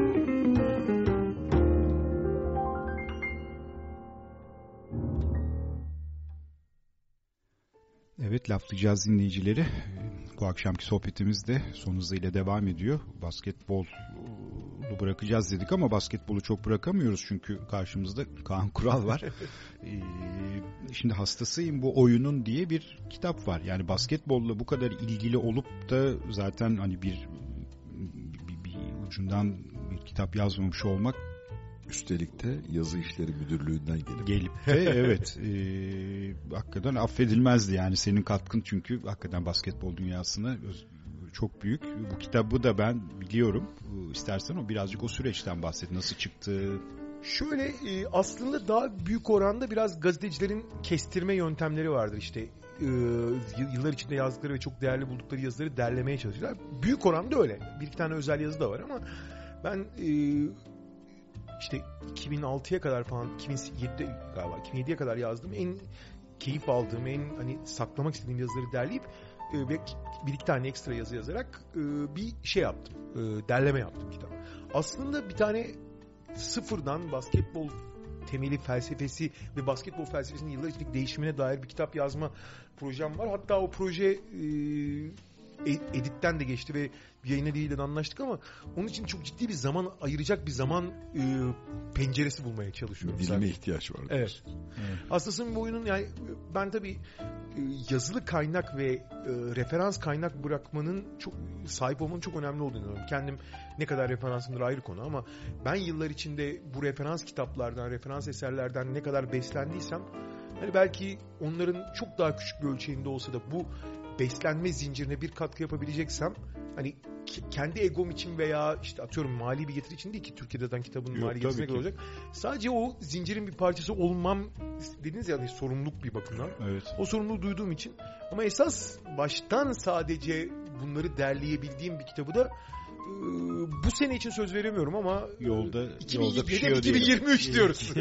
Evet, laflayacağız dinleyicileri. Bu akşamki sohbetimiz de son hızıyla devam ediyor. Basketbolu bırakacağız dedik ama basketbolu çok bırakamıyoruz çünkü karşımızda Kaan Kural var. ee, şimdi hastasıyım bu oyunun diye bir kitap var. Yani basketbolla bu kadar ilgili olup da zaten hani bir, bir, bir ucundan bir kitap yazmamış olmak. Üstelik de yazı işleri müdürlüğünden gelip. Gelip de evet e, hakikaten affedilmezdi yani senin katkın çünkü hakikaten basketbol dünyasına çok büyük. Bu kitabı da ben biliyorum. İstersen o birazcık o süreçten bahset. Nasıl çıktı? Şöyle e, aslında daha büyük oranda biraz gazetecilerin kestirme yöntemleri vardır. İşte e, yıllar içinde yazdıkları ve çok değerli buldukları yazıları derlemeye çalışıyorlar. Büyük oranda öyle. Bir iki tane özel yazı da var ama ben e, işte iki bin altıya kadar falan iki bin yedide galiba iki bin yediye kadar yazdığım en keyif aldığım en hani saklamak istediğim yazıları derleyip e, ve bir iki tane ekstra yazı yazarak e, bir şey yaptım. E, derleme yaptım kitap. Aslında bir tane sıfırdan basketbol temeli felsefesi ve basketbol felsefesinin yıllar içindeki değişimine dair bir kitap yazma projem var. Hatta o proje e, editten de geçti ve bir yayın eviyle anlaştık ama onun için çok ciddi bir zaman ayıracak bir zaman e, penceresi bulmaya çalışıyorum. Bilime ihtiyaç var. Evet. evet. Aslında bu oyunun yani ben tabii e, yazılı kaynak ve e, referans kaynak bırakmanın çok sahip olmanın çok önemli olduğunu düşünüyorum. Kendim ne kadar referansımdır ayrı konu ama ben yıllar içinde bu referans kitaplardan, referans eserlerden ne kadar beslendiysem hani belki onların çok daha küçük bir ölçeğinde olsa da bu beslenme zincirine bir katkı yapabileceksem hani kendi egom için veya işte atıyorum mali bir getiri için değil ki Türkiye'den kitabın Yok, mali getirisi olacak. Sadece o zincirin bir parçası olmam dediniz ya hani sorumluluk bir bakımdan. Evet. O sorumluluğu duyduğum için ama esas baştan sadece bunları derleyebildiğim bir kitabı da e, bu sene için söz veremiyorum ama yolda iki bin yirmi, yolda pişiyor iki bin yirmi üç diyoruz.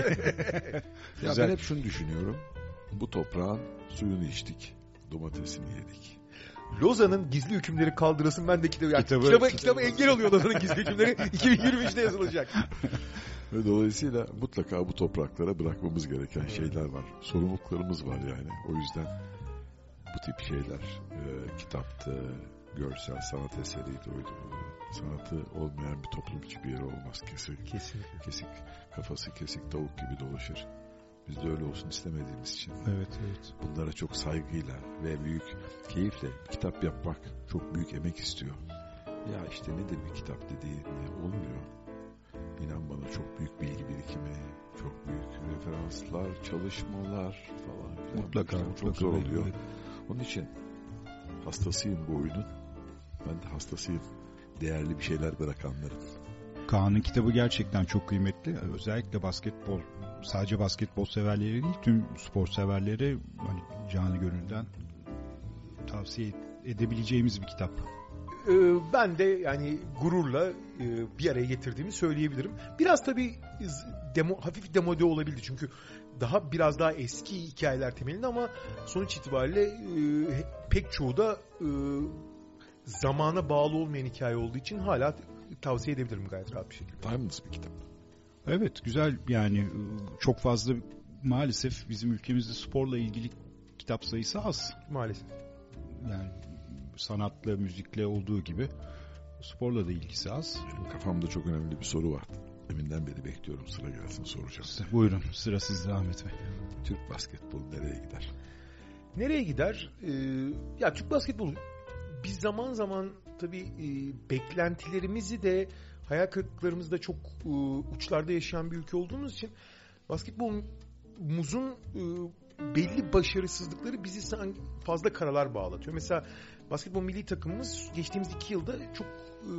Ya ben hep şunu düşünüyorum. Bu toprağın suyunu içtik. Domatesini yedik. Lozan'ın gizli hükümleri kaldırılsın. Ben de kitabı, yani kitabı, kitaba, kitabı, kitaba engel oluyor Lozan'ın gizli hükümleri. iki bin yirmi üçte yazılacak. Ve dolayısıyla mutlaka bu topraklara bırakmamız gereken şeyler var. Sorumluluklarımız var yani. O yüzden bu tip şeyler e, kitaptı, görsel sanat eseriydi, oydu. Sanatı olmayan bir toplum hiçbir yeri olmaz kesin. Kesinlikle. Kesik, kafası kesik tavuk gibi dolaşır. Biz de öyle olsun istemediğimiz için. Evet, evet. Bunlara çok saygıyla ve büyük keyifle kitap yapmak çok büyük emek istiyor. Ya işte nedir bir kitap dediğinde olmuyor. İnan bana çok büyük bilgi birikimi, çok büyük referanslar, çalışmalar falan filan. Mutlaka. Çok mutlaka zor oluyor. Evet. Onun için hastasıyım bu oyunun. Ben de hastasıyım. Değerli bir şeyler bırakanların. Kaan'ın kitabı gerçekten çok kıymetli. Özellikle basketbol, sadece basketbol severleri değil, tüm spor severlere hani canı gönülden tavsiye edebileceğimiz bir kitap. Ee, ben de yani gururla e, bir araya getirdiğimi söyleyebilirim. Biraz tabii demo, hafif demode olabildi çünkü daha biraz daha eski hikayeler temelinde ama sonuç itibariyle e, pek çoğu da e, zamana bağlı olmayan hikaye olduğu için hala tavsiye edebilirim gayet rahat bir şekilde. Timeless bir kitap. Evet, güzel yani çok fazla maalesef bizim ülkemizde sporla ilgili kitap sayısı az. Maalesef. Yani sanatla, müzikle olduğu gibi sporla da ilgisi az. Kafamda çok önemli bir soru var. Deminden beri bekliyorum, sıra gelsin soracağım. Buyurun, sıra sizde Ahmet Bey. Türk basketbolu nereye gider? Nereye gider? Ee, ya Türk basketbolu biz zaman zaman tabii e, beklentilerimizi de hayal kırıklıklarımızı da çok e, uçlarda yaşayan bir ülke olduğumuz için basketbolumuzun e, belli başarısızlıkları bizi fazla karalar bağlatıyor. Mesela basketbol milli takımımız geçtiğimiz iki yılda çok e,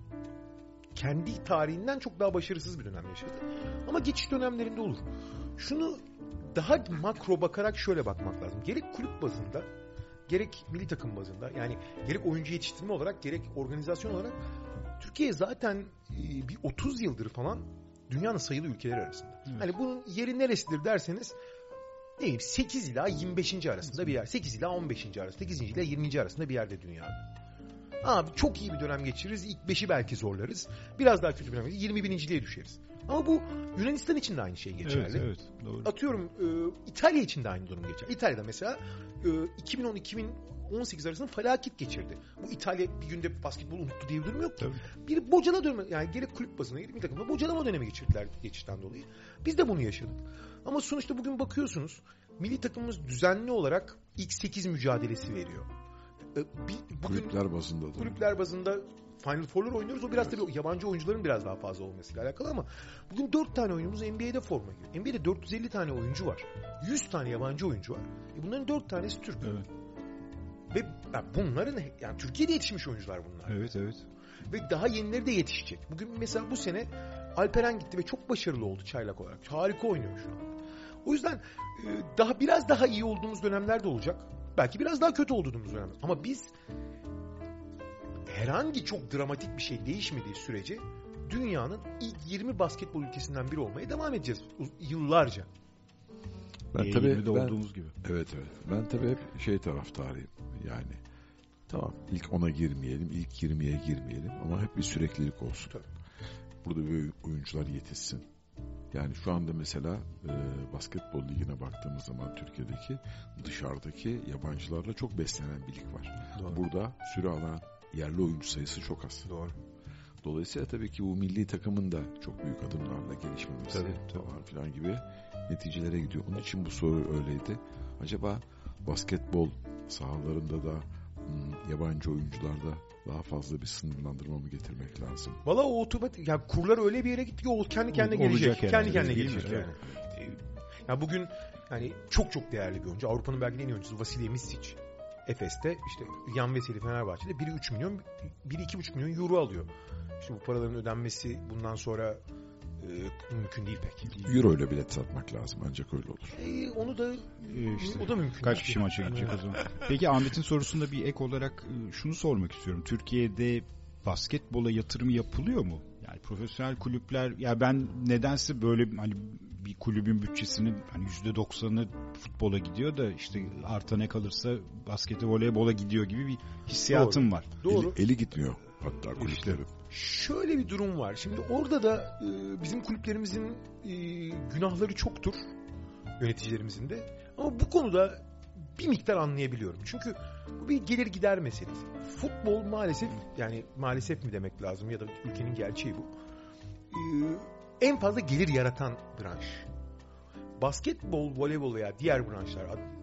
kendi tarihinden çok daha başarısız bir dönem yaşadı. Ama geçiş dönemlerinde olur. Şunu daha makro bakarak şöyle bakmak lazım. Gerek kulüp bazında, gerek milli takım bazında, yani gerek oyuncu yetiştirme olarak, gerek organizasyon olarak Türkiye zaten e, bir otuz yıldır falan dünyanın sayılı ülkeleri arasında. Evet. Hani bunun yeri neresidir derseniz ne bileyim sekiz ila yirmi beşinci arasında bir yer. sekiz ila on beşinci arasında, sekizinci ila yirminci arasında bir yerde dünyada. Abi çok iyi bir dönem geçiririz. İlk beşi belki zorlarız. Biraz daha kötü bir dönem geçiririz. yirmi birinciliğe düşeriz. Ama bu Yunanistan için de aynı şey geçerli. Evet, evet, doğru. Atıyorum e, İtalya için de aynı durum geçer. İtalya'da mesela e, iki bin on iki bin on sekiz arasında felaket geçirdi. Bu İtalya bir günde basketbolu unuttu diye bir durum yok ki. Tabii. Bir bocala dönemi, yani gerek kulüp basına gerek bir takımda bocalama dönemi geçirdiler geçişten dolayı. Biz de bunu yaşadık. Ama sonuçta bugün bakıyorsunuz milli takımımız düzenli olarak ilk sekiz mücadelesi veriyor. E, bir, bugün Kulüpler bazında da. Kulüpler bazında Final Four'lar oynuyoruz. O biraz evet. tabii yabancı oyuncuların biraz daha fazla olmasıyla alakalı ama bugün dört tane oyuncumuz N B A'de forma giyiyor. N B A'de dört yüz elli tane oyuncu var. yüz tane yabancı oyuncu var. E bunların dört tanesi Türk. Evet. Ve yani bunların yani Türkiye'de yetişmiş oyuncular bunlar. Evet, evet. Ve daha yenileri de yetişecek. Bugün mesela bu sene Alperen gitti ve çok başarılı oldu çaylak olarak. Harika oynuyor şu an. O yüzden daha biraz daha iyi olduğumuz dönemler de olacak. Belki biraz daha kötü olduğumuz dönemler. Ama biz herhangi çok dramatik bir şey değişmediği sürece dünyanın ilk yirmi basketbol ülkesinden biri olmaya devam edeceğiz yıllarca. Ben tabii ben, olduğumuz gibi. Evet evet. Ben tabii hep şey taraftarıyım. Yani tamam ilk ona girmeyelim, ilk yirmiye girmeyelim ama hep bir süreklilik olsun. Tabii. Burada bir oyuncular yetişsin. Yani şu anda mesela e, basketbol ligine baktığımız zaman Türkiye'deki dışarıdaki yabancılarla çok beslenen bir lig var. Doğru. Burada süre alan yerli oyuncu sayısı çok az. Doğru. Dolayısıyla tabii ki bu milli takımın da çok büyük adımlarla gelişmemesi tabii, falan filan gibi neticelere gidiyor. Onun için bu soru öyleydi. Acaba basketbol sahalarında da hmm, yabancı oyuncularda daha fazla bir sınırlandırma mı getirmek lazım? Valla o otomatik, yani kurlar öyle bir yere gitti ki o kendi kendine Olacak gelecek. herhalde, Kendi kendine değil gelecek mi? yani. Evet. Ya bugün yani çok çok değerli bir oyuncu. Avrupa'nın belki en iyi oyuncusu Vasilij Micić. Efes'te işte Yan Veseli Fenerbahçe'de biri üç milyon, biri iki buçuk milyon euro alıyor. İşte bu paraların ödenmesi bundan sonra e, mümkün değil pek. Euro ile bilet satmak lazım ancak öyle olur. E, onu da e işte, o da mümkün. Kaç kişi maça gidecek o zaman? Peki Ahmet'in sorusunda bir ek olarak şunu sormak istiyorum. Türkiye'de basketbola yatırım yapılıyor mu? Yani profesyonel kulüpler, ya ben nedense böyle hani bir kulübün bütçesinin hani yüzde doksanı futbola gidiyor da işte arta ne kalırsa baskete, voleybola gidiyor gibi bir hissiyatım Doğru. var. Doğru. Eli, eli gitmiyor hatta kulüplerin. Şöyle bir durum var. Şimdi orada da e, bizim kulüplerimizin e, günahları çoktur. Yöneticilerimizin de. Ama bu konuda bir miktar anlayabiliyorum. Çünkü bu bir gelir gider meselesi. Futbol maalesef, yani maalesef mi demek lazım ya da ülkenin gerçeği bu. Ee, en fazla gelir yaratan branş. Basketbol, voleybol veya diğer branşlar,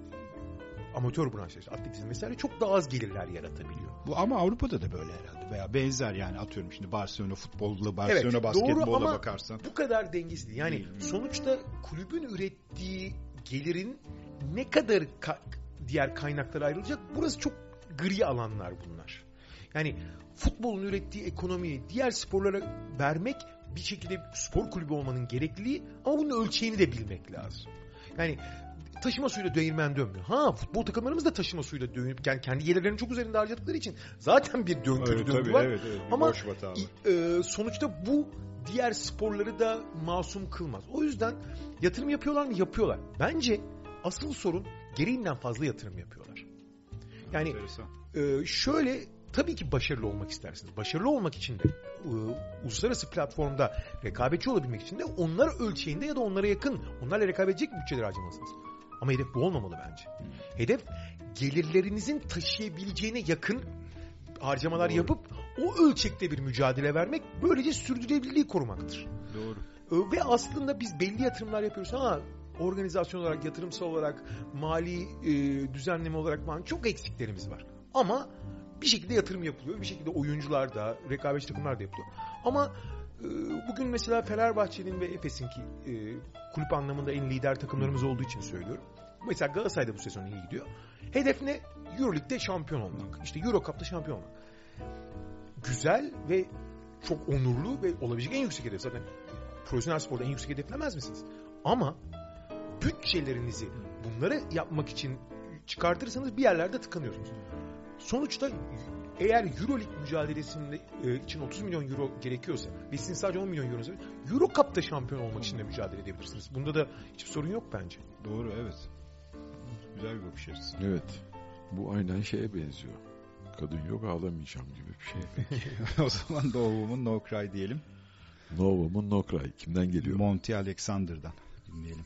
amatör branşlar, işte atletizm vesaire çok daha az gelirler yaratabiliyor. Bu ama Avrupa'da da böyle herhalde veya benzer, yani atıyorum şimdi Barcelona futbolla Barcelona evet, basketbola doğru, bakarsan. Bu kadar dengesiz değil. Yani değil, sonuçta kulübün ürettiği gelirin ne kadar ka- diğer kaynaklara ayrılacak, burası çok gri alanlar bunlar. Yani futbolun ürettiği ekonomiyi diğer sporlara vermek bir şekilde spor kulübü olmanın gerekliliği, ama bunun ölçeğini de bilmek lazım. Yani taşıma suyuyla değirmen dönmüyor. Ha, futbol takımlarımız da taşıma suyuyla dönüp yani kendi gelirlerinin çok üzerinde harcadıkları için zaten bir döngü evet, döngü tabii, var. Evet, evet, ama e, sonuçta bu diğer sporları da masum kılmaz. O yüzden yatırım yapıyorlar mı? Yapıyorlar. Bence asıl sorun gereğinden fazla yatırım yapıyorlar. Yani e, şöyle, tabii ki başarılı olmak istersiniz. Başarılı olmak için de e, uluslararası platformda rekabetçi olabilmek için de onlara ölçeğinde ya da onlara yakın, onlarla rekabet edecek bütçeler harcamalısınız. Ama hedef bu olmamalı bence. Hmm. Hedef gelirlerinizin taşıyabileceğine yakın harcamalar Doğru. yapıp o ölçekte bir mücadele vermek, böylece sürdürülebilirliği korumaktır. Doğru. E, ve aslında biz belli yatırımlar yapıyoruz ama organizasyon olarak, yatırımsal olarak, mali e, düzenleme olarak falan çok eksiklerimiz var. Ama bir şekilde yatırım yapılıyor. Bir şekilde oyuncular da, rekabetçi takımlar da yapılıyor. Ama e, bugün mesela Fenerbahçe'nin ve Efes'in ki e, kulüp anlamında en lider takımlarımız olduğu için söylüyorum. Mesela Galatasaray'da bu sezon iyi gidiyor. Hedef ne? Euroleague'de şampiyon olmak. İşte Euro Cup'ta şampiyon olmak. Güzel ve çok onurlu ve olabilecek en yüksek hedef. Zaten profesyonel sporda en yüksek hedeflemez misiniz? Ama bütçelerinizi bunları yapmak için çıkartırsanız bir yerlerde tıkanıyorsunuz. Sonuçta eğer Euroleague mücadelesinde e, için otuz milyon euro gerekiyorsa ve sizin sadece on milyon euro Euro Cup'ta şampiyon olmak için de mücadele edebilirsiniz. Bunda da hiçbir sorun yok bence. Doğru, evet. Güzel bir bakış açısı. Evet. Bu aynen şeye benziyor. Kadın yok ağlamayacağım gibi bir şey. O zaman No Woman No Cry diyelim. No Woman No Cry. Kimden geliyor? Monty Alexander'dan dinleyelim.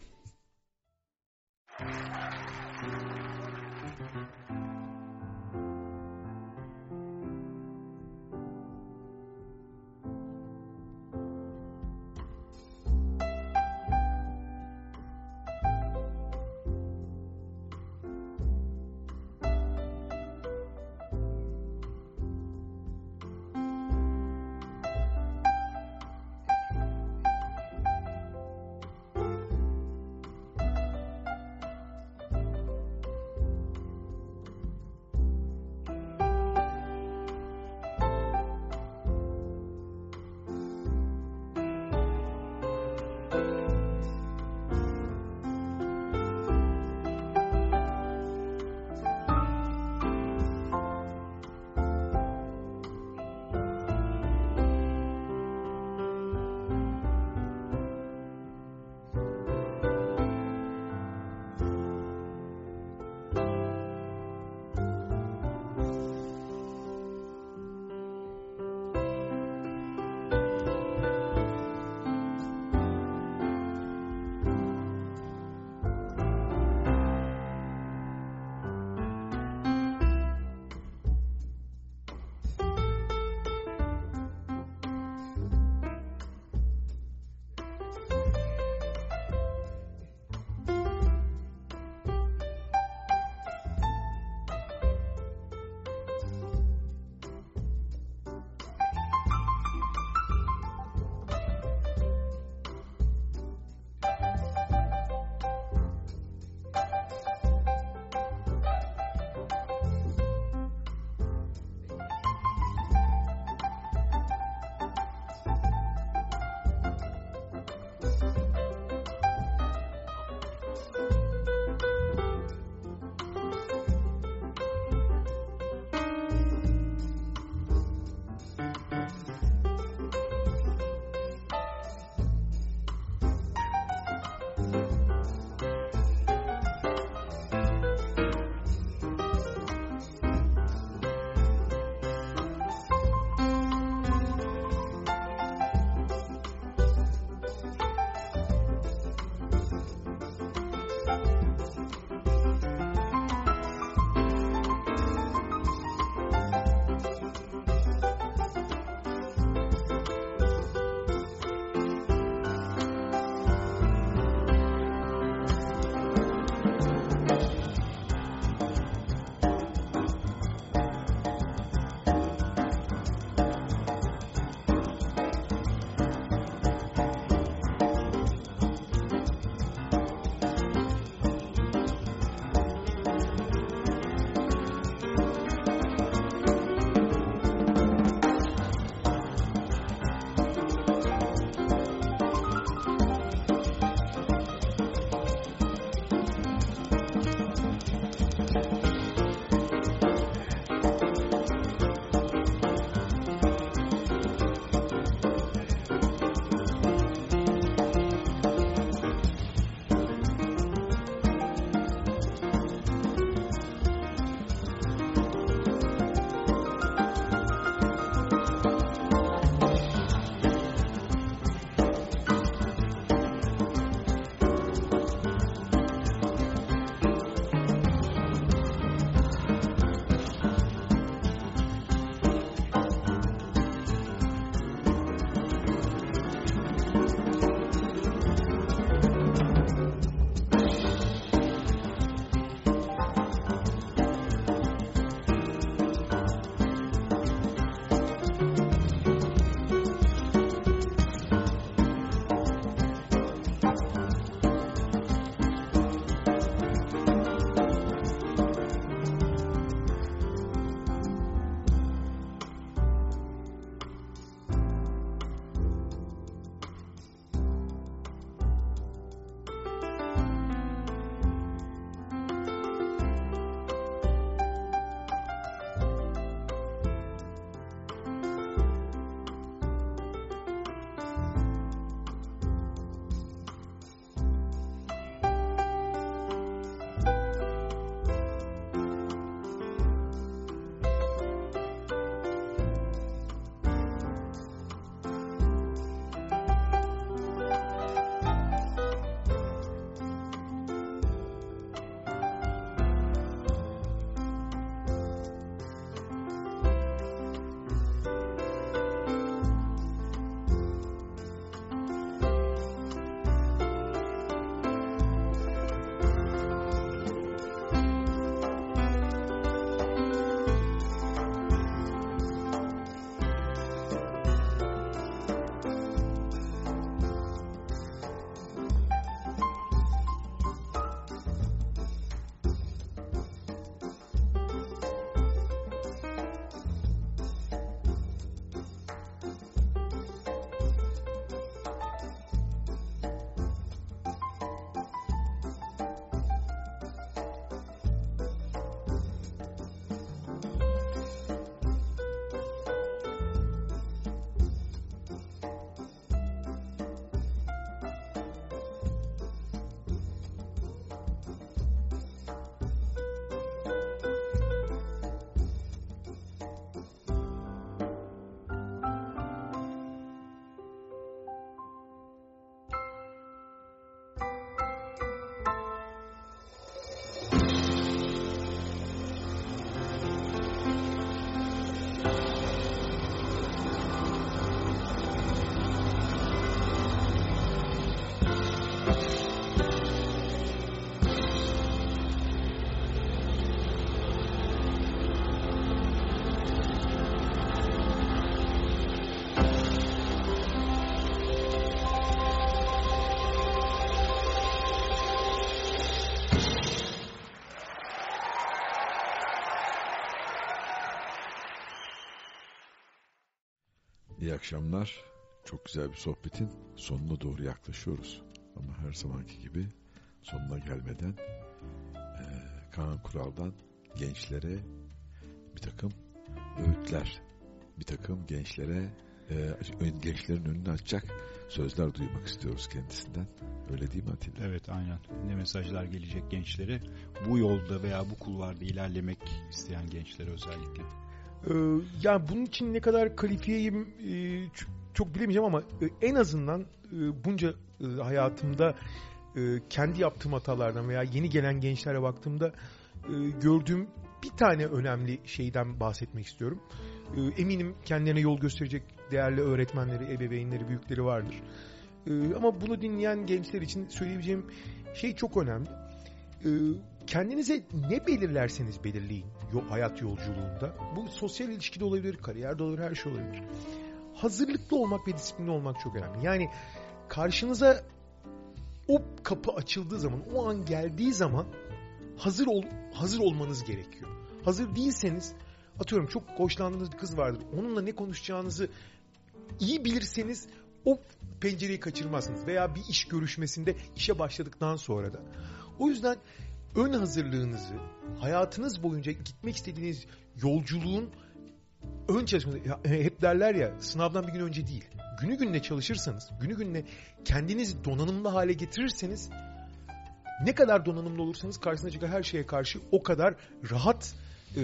İyi akşamlar. Çok güzel bir sohbetin sonuna doğru yaklaşıyoruz. Ama her zamanki gibi sonuna gelmeden e, Kaan Kural'dan gençlere bir takım öğütler, bir takım gençlere e, gençlerin önünü açacak sözler duymak istiyoruz kendisinden. Öyle değil mi Atilla? Evet, aynen. Ne mesajlar gelecek gençlere? Bu yolda veya bu kulvarda ilerlemek isteyen gençlere özellikle. Ee, yani bunun için ne kadar kalifiyeyim e, çok bilemeyeceğim ama e, en azından e, bunca e, hayatımda e, kendi yaptığım hatalardan veya yeni gelen gençlere baktığımda e, gördüğüm bir tane önemli şeyden bahsetmek istiyorum. E, eminim kendilerine yol gösterecek değerli öğretmenleri, ebeveynleri, büyükleri vardır. E, ama bunu dinleyen gençler için söyleyebileceğim şey çok önemli. E, kendinize ne belirlerseniz belirleyin hayat yolculuğunda. Bu sosyal ilişkide olabilir, kariyerde olabilir, her şey olabilir. Hazırlıklı olmak ve disiplinli olmak çok önemli. Yani karşınıza o kapı açıldığı zaman, o an geldiği zaman hazır ol, hazır olmanız gerekiyor. Hazır değilseniz, atıyorum çok hoşlandığınız bir kız vardır. Onunla ne konuşacağınızı iyi bilirseniz o pencereyi kaçırmazsınız. Veya bir iş görüşmesinde işe başladıktan sonra da. O yüzden ön hazırlığınızı, hayatınız boyunca gitmek istediğiniz yolculuğun ön çalışması, hep derler ya, sınavdan bir gün önce değil. Günü gününe çalışırsanız, günü gününe kendinizi donanımlı hale getirirseniz, ne kadar donanımlı olursanız karşısına çıkan her şeye karşı o kadar rahat e,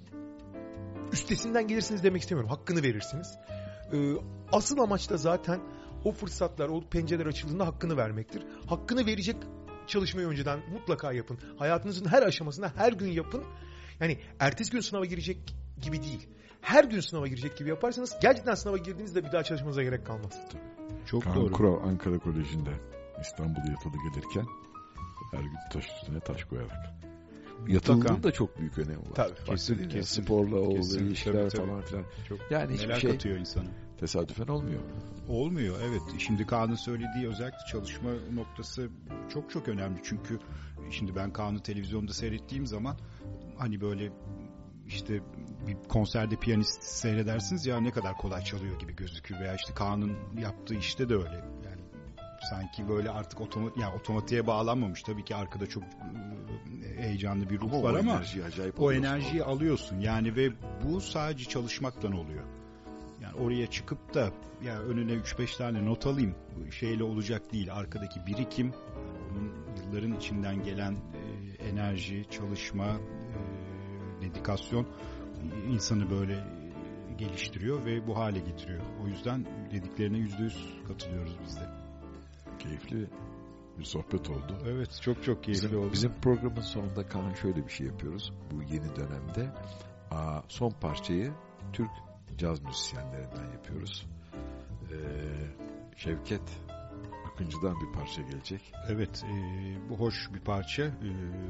üstesinden gelirsiniz demek istemiyorum. Hakkını verirsiniz. E, asıl amaç da zaten o fırsatlar, o pencereler açıldığında hakkını vermektir. Hakkını verecek çalışmayı önceden mutlaka yapın. Hayatınızın her aşamasında her gün yapın. Yani ertesi gün sınava girecek gibi değil. Her gün sınava girecek gibi yaparsanız gerçekten sınava girdiğinizde bir daha çalışmanıza gerek kalmaz. Çok Kaan doğru. Kural Ankara Koleji'nde İstanbul yatılı gelirken her gün taş üstüne taş koyarak. Yatılının da çok büyük önemi var. Tabii. Kesin, kesin. Sporla olduğu Kesin, ilişkiler tabii, tabii. falan filan. Çok yani hiçbir neler şey katıyor insana. Tesadüfen olmuyor. Olmuyor, evet. Şimdi Kaan'ın söylediği özellikle çalışma noktası çok çok önemli. Çünkü şimdi ben Kaan'ı televizyonda seyrettiğim zaman hani böyle işte bir konserde piyanist seyredersiniz ya, ne kadar kolay çalıyor gibi gözükür. Veya işte Kaan'ın yaptığı işte de öyle. Yani sanki böyle artık otomat, yani otomatiğe bağlanmamış. Tabii ki arkada çok heyecanlı bir ruh ama var o ama enerjiyi acayip o enerjiyi alıyorsun. Yani ve bu sadece çalışmaktan oluyor. Yani oraya çıkıp da ya önüne üç beş tane not alayım şeyle olacak değil. Arkadaki birikim, onun yılların içinden gelen e, enerji, çalışma, e, dedikasyon insanı böyle e, geliştiriyor ve bu hale getiriyor. O yüzden dediklerine yüzde yüz katılıyoruz biz de. Keyifli bir sohbet oldu. Evet, çok çok keyifli bizim, oldu. Bizim programın sonunda Kaan şöyle bir şey yapıyoruz. Bu yeni dönemde Aa, son parçayı Türk caz müzisyenlerinden yapıyoruz. Ee, Şevket Akıncı'dan bir parça gelecek. Evet, e, bu hoş bir parça. E,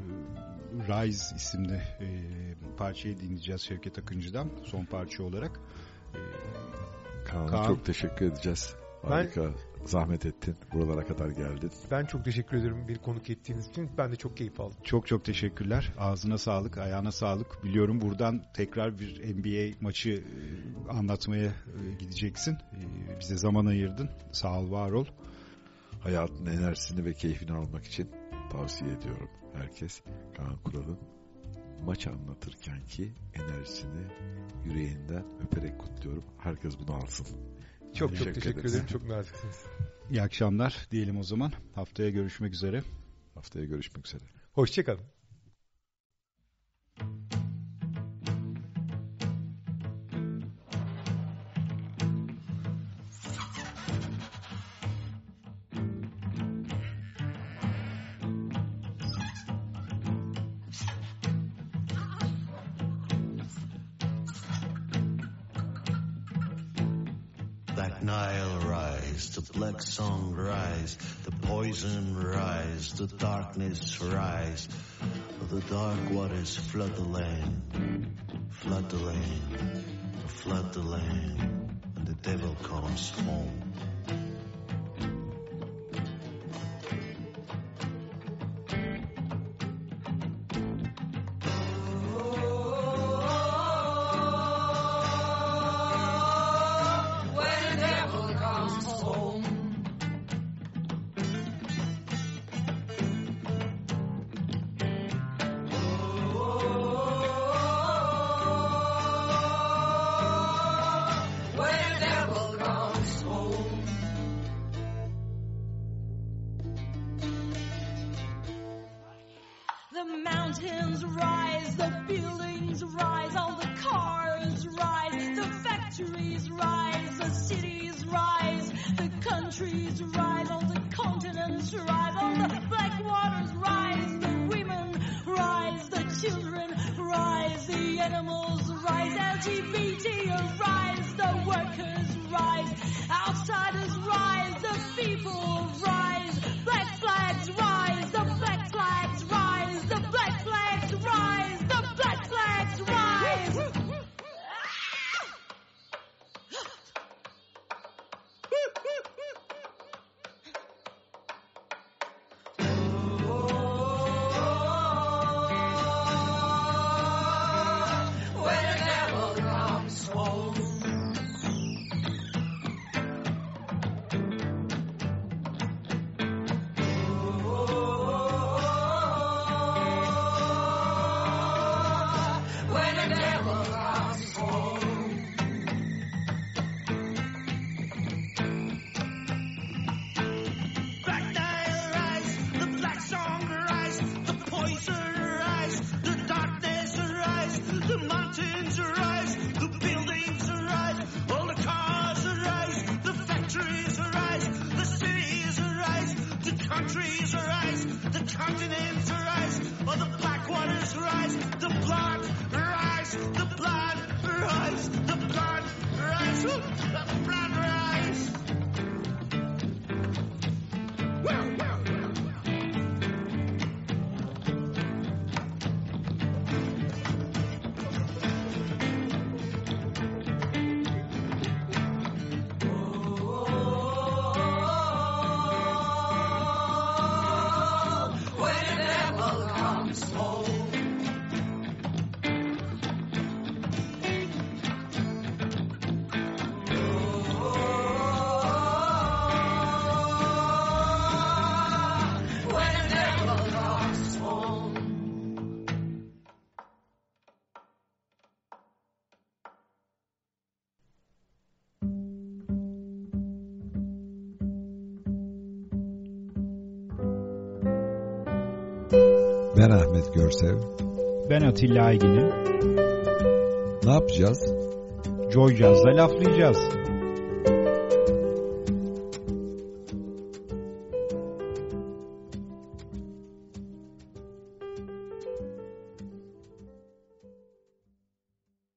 Rise isimli e, parçayı dinleyeceğiz Şevket Akıncı'dan son parça olarak. E, Kaan'a Kaan, çok teşekkür edeceğiz. Harika. Ben, zahmet ettin. Buralara kadar geldin. Ben çok teşekkür ederim bir konuk ettiğiniz için. Ben de çok keyif aldım. Çok çok teşekkürler. Ağzına sağlık, ayağına sağlık. Biliyorum buradan tekrar bir N B A maçı anlatmaya gideceksin. Bize zaman ayırdın. Sağ ol, var ol. Hayatın enerjisini ve keyfini almak için tavsiye ediyorum. Herkes Kaan Kural'ın maç anlatırken ki enerjisini yüreğinden öperek kutluyorum. Herkes bunu alsın. Çok teşekkür çok teşekkür ederim. Çok naziksiniz. İyi akşamlar diyelim o zaman. Haftaya görüşmek üzere. Haftaya görüşmek üzere. Hoşçakalın. Black Nile rise, the black song rise, the poison rise, the darkness rise, the dark waters flood the land, flood the land, flood the land, and the devil comes home. When G B T arise, the workers rise, outsiders rise, the people rise, black flags rise, the black flags rise, the black flags rise, the black flags rise. Ben Ahmet Görsev. Ben Atilla Aygin'im. Ne yapacağız? Joy Jazz'da laflayacağız.